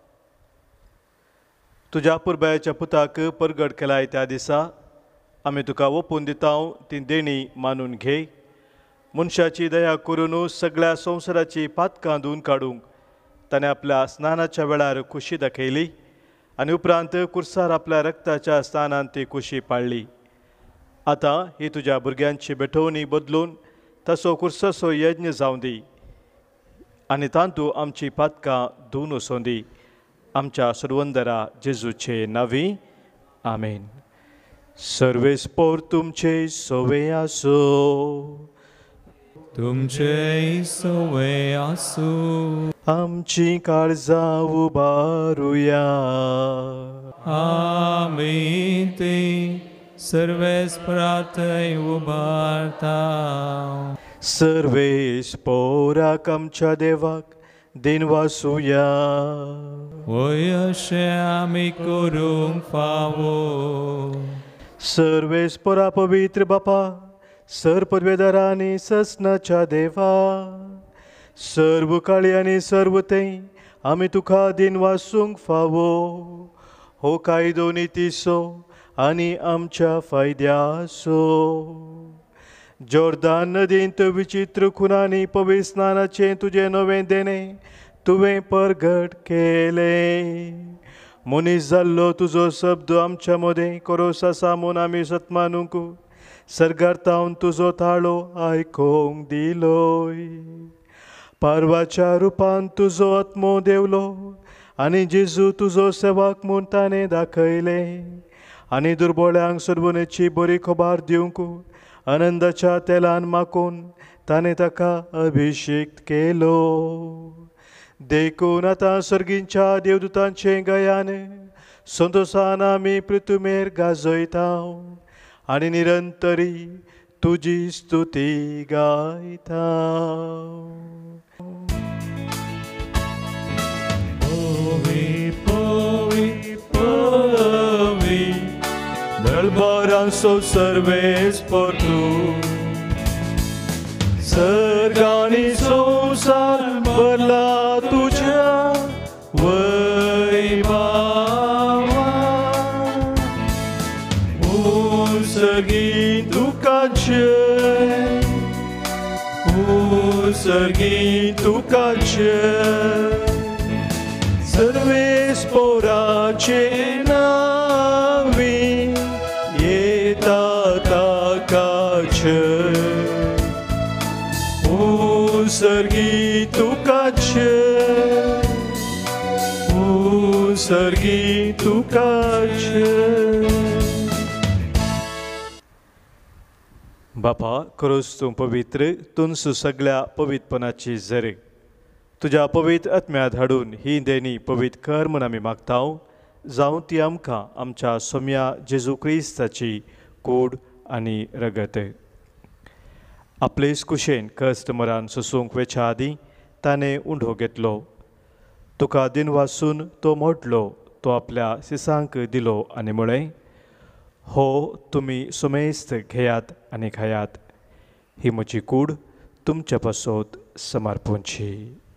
S4: तुज्या पुरबायाच्या पुताक परगट केलाय त्या दिसा आमी तुका ओपून दितांव ती देणी मानून घे. मनशाची दया करून सगळ्या संवसाराची पातकां धुवन काडूंक ताणें आपल्या स्नानाच्या वेळार खुशी दाखयली आनी उपरांत कुर्सार आपल्या रक्ताच्या स्थानांत ती खुशी पाळ्ळी. आतां ही तुज्या भुरग्यांची भेटवणी बदलून तसो कुर्साचो यज्ञ जावं दी आनी तांतू आमची पातकां धुवन वचों दी. आमच्या सुरवंदरा जेजूचे नांवी. आमेन. सर्वेस्पर तुमचे सोवे आसो.
S2: तुमचे सोवे आसो.
S4: आमची काळजां उबारुया.
S2: आमी ते सर्वेस्परांतय उबारता.
S4: सर्वेस्पराक आमच्या देवाक दिन वासुया.
S2: वय अशें आमी करूंक फावो.
S4: सर्वेस्परा पवित्र बापा, सर पदवेदारांनी ससनाच्या देवा, सर्व काळी आनी सर्व तें आमी तुका दिन वासूंक फावो. हो कायदो नितीसो आनी आमच्या फायद्यासो. जोर्दान नदींत विचित्र खुनांनी पवित्र स्नानाचें तुजें नवें देणें तुवें परगट केलें. मनीस जाल्लो तुजो शब्द आमच्या मदें करोस आसा म्हूण आमी सतमानूंक सर्गार्तावन तुजो ताळो आयकोंक दिलोय. पारवाच्या रुपान तुजो आत्मो देवलो आनी जेजू तुजो सेवाक म्हूण ताणें दाखयलें आनी दुर्बळ्यांक सर्वनेची बरी खबर दिवंक आनंदाच्या तेलान माकून ताणें ताका अभिषेक केलो. देखून आतां सर्गींच्या देवदूतांचे गयान संतोशान आमी पृथ्वीमेर गाजयता आनी निरंतरी तुजी स्तुती गायता.
S2: पोवी पोवी पोवी
S4: दरबारांचो सर्वेस्पर तूं. सर्गांनी संवसार भरला तुज्या वैभवा. सर्गी तुका जय. सर्गी तुका जय. सर्वेस्पराचे नावी येता ताका जय. सर्गी तुका जय. सर्गी तुका जय. बापा, खरोच तूं पवित्र, तुनस सगळ्या पवित्रपणाची झर. तुज्या पवित्र आत्म्यांत हाडून ही देणी पवित्र कर म्हूण आमी मागतांव. जावं ती आमकां आमच्या सोम्या जेजू क्रिस्ताची कूड आनी रगत. आपलेच कुशेन कस्टमरान सोसूंक वेच्या आदीं ताणें उंडो घेतलो. तुका दिन वासून तो मोडलो. तो आपल्या सिसांक दिलो आनी म्हळें, हो तुमी सुमेस्त घेयात आनी खायात. ही म्हजी कूड तुमच्या पासत समर्पूंची.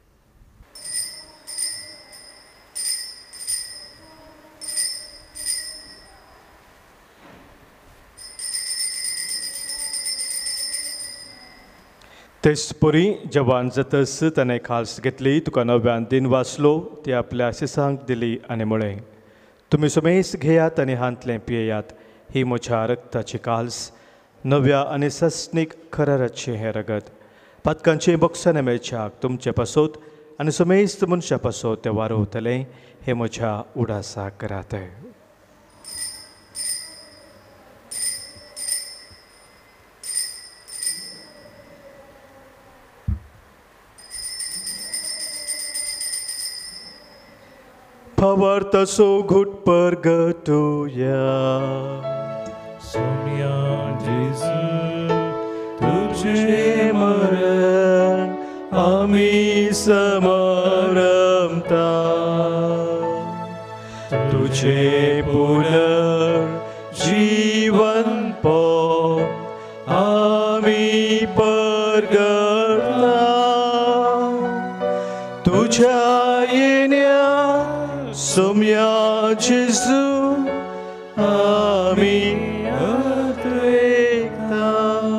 S4: तेच परी जवान जातस ताणें खास घेतली. तुका नव्यान दिन वाचलो ती आपल्या सिसांक दिली आनी म्हळें, तुम्ही सुमेस घेयात आणि हांतलें पियेयात, ही म्हज्या रक्ताची काल्स, नव्या आनी सस्नीक खराराचें हें रगत. पातकांचें बक्षान मेळच्याक तुमचे पासोत आनी सुमेस्त मनशा पासोत तें वारोवतलें, हें म्हज्या उडासाक करात. Pavartaso gut pergatuya.
S3: Somya Jesu, तुझे मरण आम्ही समरमता, तुझे पुनर्जीवन पो आम्ही परगता, तुझ्या येण्या सोम्या जेजू आम्ही अद्वैता.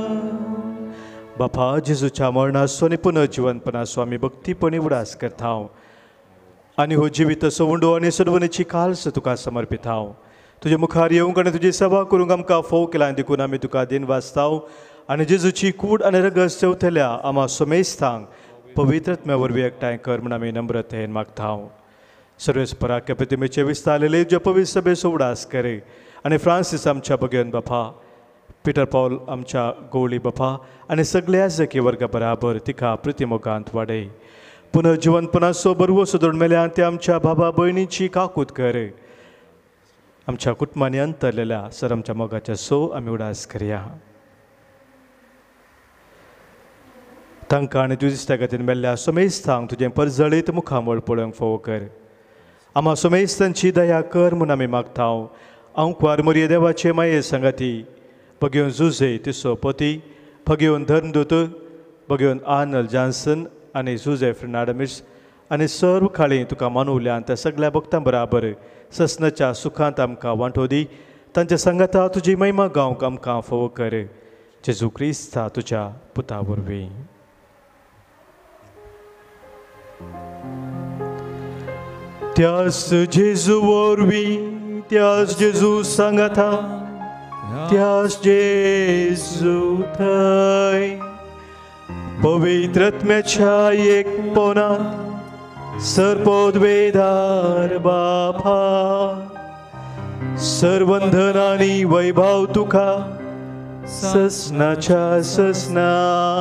S3: बापा जेजूच्या मरणासो आनी पुनर्जीवनपणासो आमी भक्तीपणी उडास करता आनी हो जिवीत सोंडो आनी सडवणेची काल्स तुका समर्पित हांव. तुजे मुखार येवंक आनी तुजी सेवा करूंक आमकां फोव केला देखून आमी तुका दिन वाचताव आनी जेजूची कूड आनी रगत चवथल्या आमा सोमेस्तांक पवित्रत्म्या वरवीं एकठांय कर म्हूण आमी नम्रतेन मागता. सर्वेस्परा प्रतिमेचे विस्तारलेले जे पवित्र सभेचो उडास करे आनी फ्रांसीस आमच्या भगेन बापा, पीटर पॉल आमच्या गवळी बापा आनी सगळ्या जकी वर्गा बराबर तिका प्रतिमोगांत वाडय. पुनर्जीवनपणाचो बरवो सुदरून मेल्यान ते आमच्या बाबा भयणीची काकूत कर. आमच्या कुटुंबांनी अंतरलेल्या सर आमच्या मोगाच्या सो आमी उडास करया. तांकां आनी तुजे दिसत्या गतीन मेल्ल्या सोमेस्तांक तुजें परजळीत मुखामळ पळोवंक फोव कर. आमा सोमेस्तांची दया कर म्हूण आमी मागता. अंकवार मोरये देवाचे माये संगती भगेवन जुजे तिसो पती, भगेवन धर्मदूत, भगेवन आर्नल जॉन्सन आनी जुजे फेर्नांडीस आनी सर्व खाळी तुका मानवल्यान त्या सगळ्या भक्तां बराबर ससनाच्या सुखांत आमकां वांटो दी. तांच्या संगता तुजी महिमा गावंक आमकां फोव कर. जेजू क्रिस्ता तुज्या पुता वरवीं. त्याच जेजू वरवीं, त्याच जेजू सांगता, त्याच जेजू थंय पवित्रत्म्याच्या एकपणांत सर्पोद्वेदार बापा, सर्वंधन आनी वैभव तुका ससनाच्या ससना.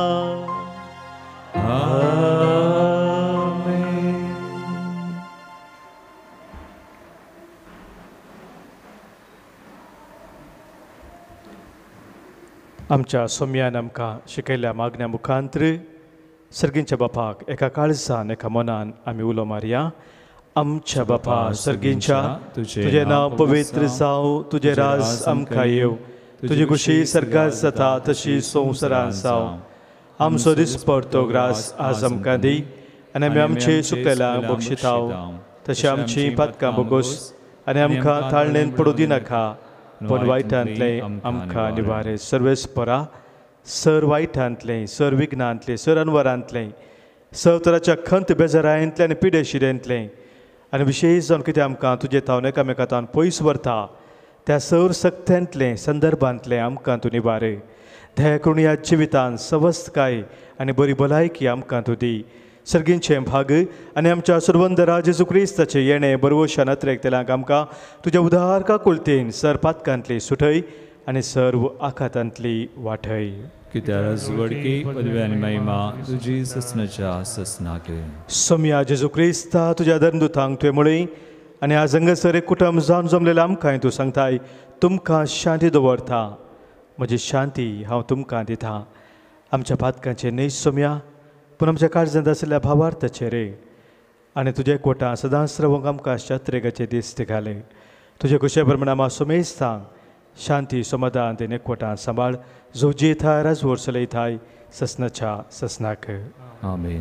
S3: आमच्या सोम्यान आमकां शिकयल्या मागण्या मुखांतर सर्गींच्या बापाक एका काळजान एका मनान आमी उलो मारया. आमच्या बापा सर्गींच्या, तुजें नांव पवित्र जावं, तुजें राज आमकां येव, तुजी खुशी सर्गांत जाता तशी संवसारांत जावं. आमचो दिसपडतो ग्रास आज आमकां दी आनी आमी आमचे सुकलेल्यांक बक्षिताव, तशी आमची पातकां बोगोस आनी आमकां ताळणेन पडूं दिनाका, पण वायटांतले आमकां निवारे. सर्वेस्परा सर वायटांतले, सर विघ्नांतले, सर अनवरांतले, सर तराच्या खंत बेजारांतले आनी पिडेशिडेंतले आनी विशेश जावन कितें आमकां तुजे तावन एकामेकांतान पयस व्हरता त्या सर सक्त्यांतले संदर्भांतले आमकां तूं निवारे. दया करून ह्या जिवितान सवस्थकाय आनी बरी भलायकी आमकां तूं दी. सर्गींचे भाग आनी आमच्या सुरवंदरा जेजू क्रिस्ताचे येणे बरवशा नत्रेक तेलांक आमकां तुज्या उदार काकुलतेन सर पातकांतली सुटय आनी सर्व आखातांतली वाटय.
S2: कित्याक राजवडकी पदवी आनी महिमा तुजी ससनाच्या ससनाक.
S4: सोम्या जेजू क्रिस्ता तुज्या धर्मदुतांक तुवें म्हळी आनी आज हांगासर एक कुटुंब जावन जमलेलें आमकांय तूं सांगताय, तुमकां शांती दवरता, म्हजी शांती हांव तुमकां दितां. आमच्या पातकांचे न्हय सोम्या, पूण आमच्या काळजांत आशिल्ल्या भावार्थाचेर आनी तुजे कोटां सदांच रावंक आमकां शात्रेगाचे दीस घाले. तुजे कुशे प्रमाणे आमी सोमेस्तांक शांती समाधान देन एकवटां सांबाळ, जोजी थाय राजवड चलयताय ससनाच्या ससनाक.
S2: आमेन.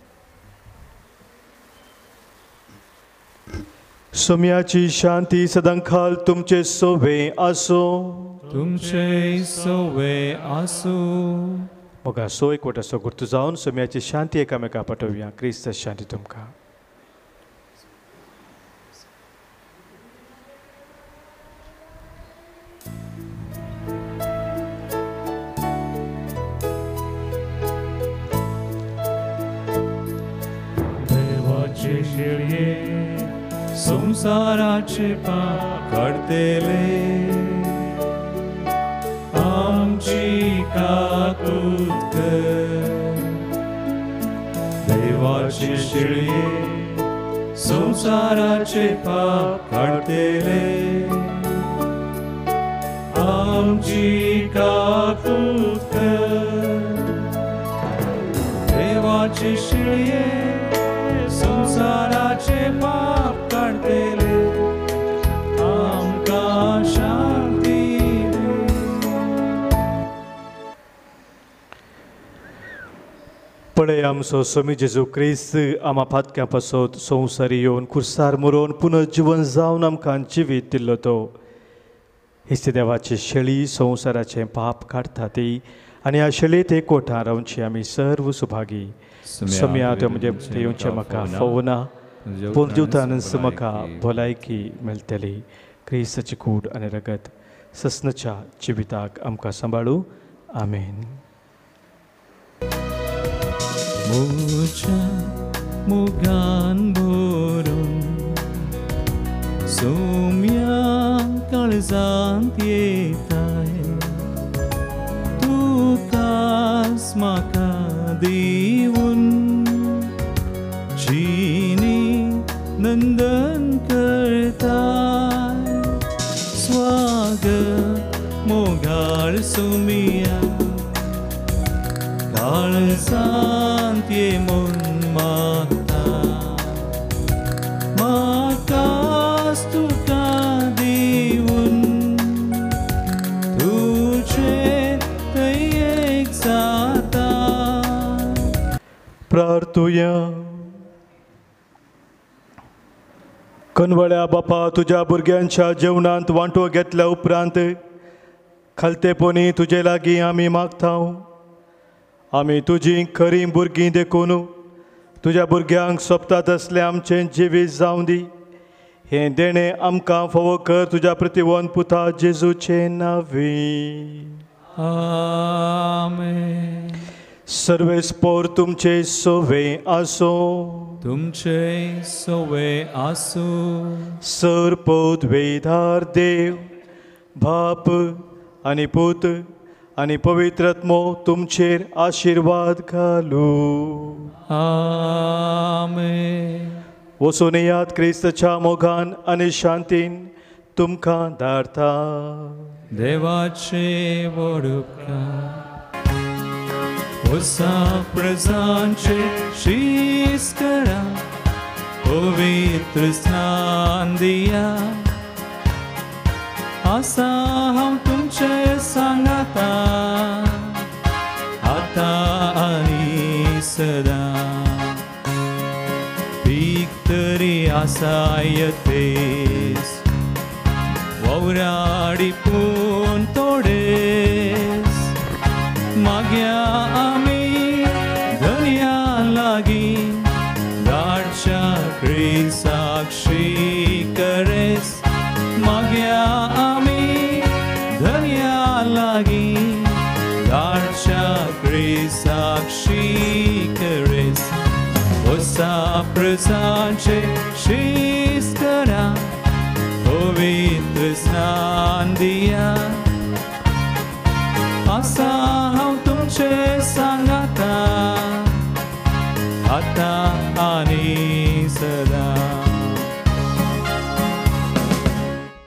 S4: सोम्याची शांती सदांखाल तुमचे सोवे आसो.
S2: तुमचे सोवे आसो.
S4: मोगा सो एकवटाचो गुर्तू जावन सोम्याची शांती एकामेका पाठोवया. क्रिस्त शांती तुमकां.
S2: संसाराचे पाप काढतेले आमची काकूत कर देवाचे शिळे संसाराचे पाप काढतेले आमची काकूत कर देवाचे शिळे संसाराचे पाप काढतेले आमका शांती दे.
S4: पळय आमचो स्वामी जेजू क्रिस्त आम्हा फातक्या पासत संवसारी येवन खुर्सार मरोवन पुनर्जीवन जावन आमकां जिवीत दिल्लो तो. हिचे देवाची शेळी संवसाराचे पाप काढता ती आनी ह्या शेळयेत एकवटां रावची आमी सर्व सुभागी. सम्या तो म्हणजे येवचे म्हाका फोवना पूण जिवतानच म्हाका भलायकी मेळटली. क्रिस्ताची कूड आनी रगत ससनच्या जिविताक आमकां सांबाळू. आमेन.
S2: मोच्या मोगान भरून सोम्या काळजांत येताय तुकाच म्हाका दिवून जिणी नंदन करताय. स्वागत मोगाळ सोमिया काळजांत ये म्हूण मागता म्हाकाच तुका दिवून तुजे दयेक जाता.
S4: प्रार्थुया. कनवळ्या बापा तुज्या भुरग्यांच्या जेवणांत वांटो घेतल्या उपरांत खालतेपणी तुजे लागीं आमी मागतां. आमी तुजीं खरीं भुरगीं देखून तुज्या भुरग्यांक सोबतात असलें आमचें जिवीत जावं दी. हें देणें आमकां फावो कर तुज्या प्रतिवंत पुता जेजूचे नांवी.
S2: आमेन.
S4: सर्वेस्पोर तुमचे सोवे आसो.
S2: तुमचे सोवे आसो.
S4: सरपोत वेधार देव बाप आनी पूत आनी पवित्रात्मो तुमचेर आशिर्वाद घालू.
S2: आमेन.
S4: वचून येयात क्रिस्ताच्या मोगान आनी शांतीन तुमकां धाडटा.
S2: देवाचे व्हड उपकार वसा प्रजांचे शीस करा पवित्र स्नान दिया. आसा हांव तुमचे सांगाता आतां आनी सदां पीक तरी आसा येतेस ववराडी पूण तोडेस मागया आमी धन्या लागीं धाडच्या क्रिस्ताक करेस. मागया आमी धन्या लागीं धाडच्या क्रिस्ताक करेस. वसा प्रजांचे शीस करा पवित्र स्नान दिया. आसा हांव तुमचे सांगाता आतां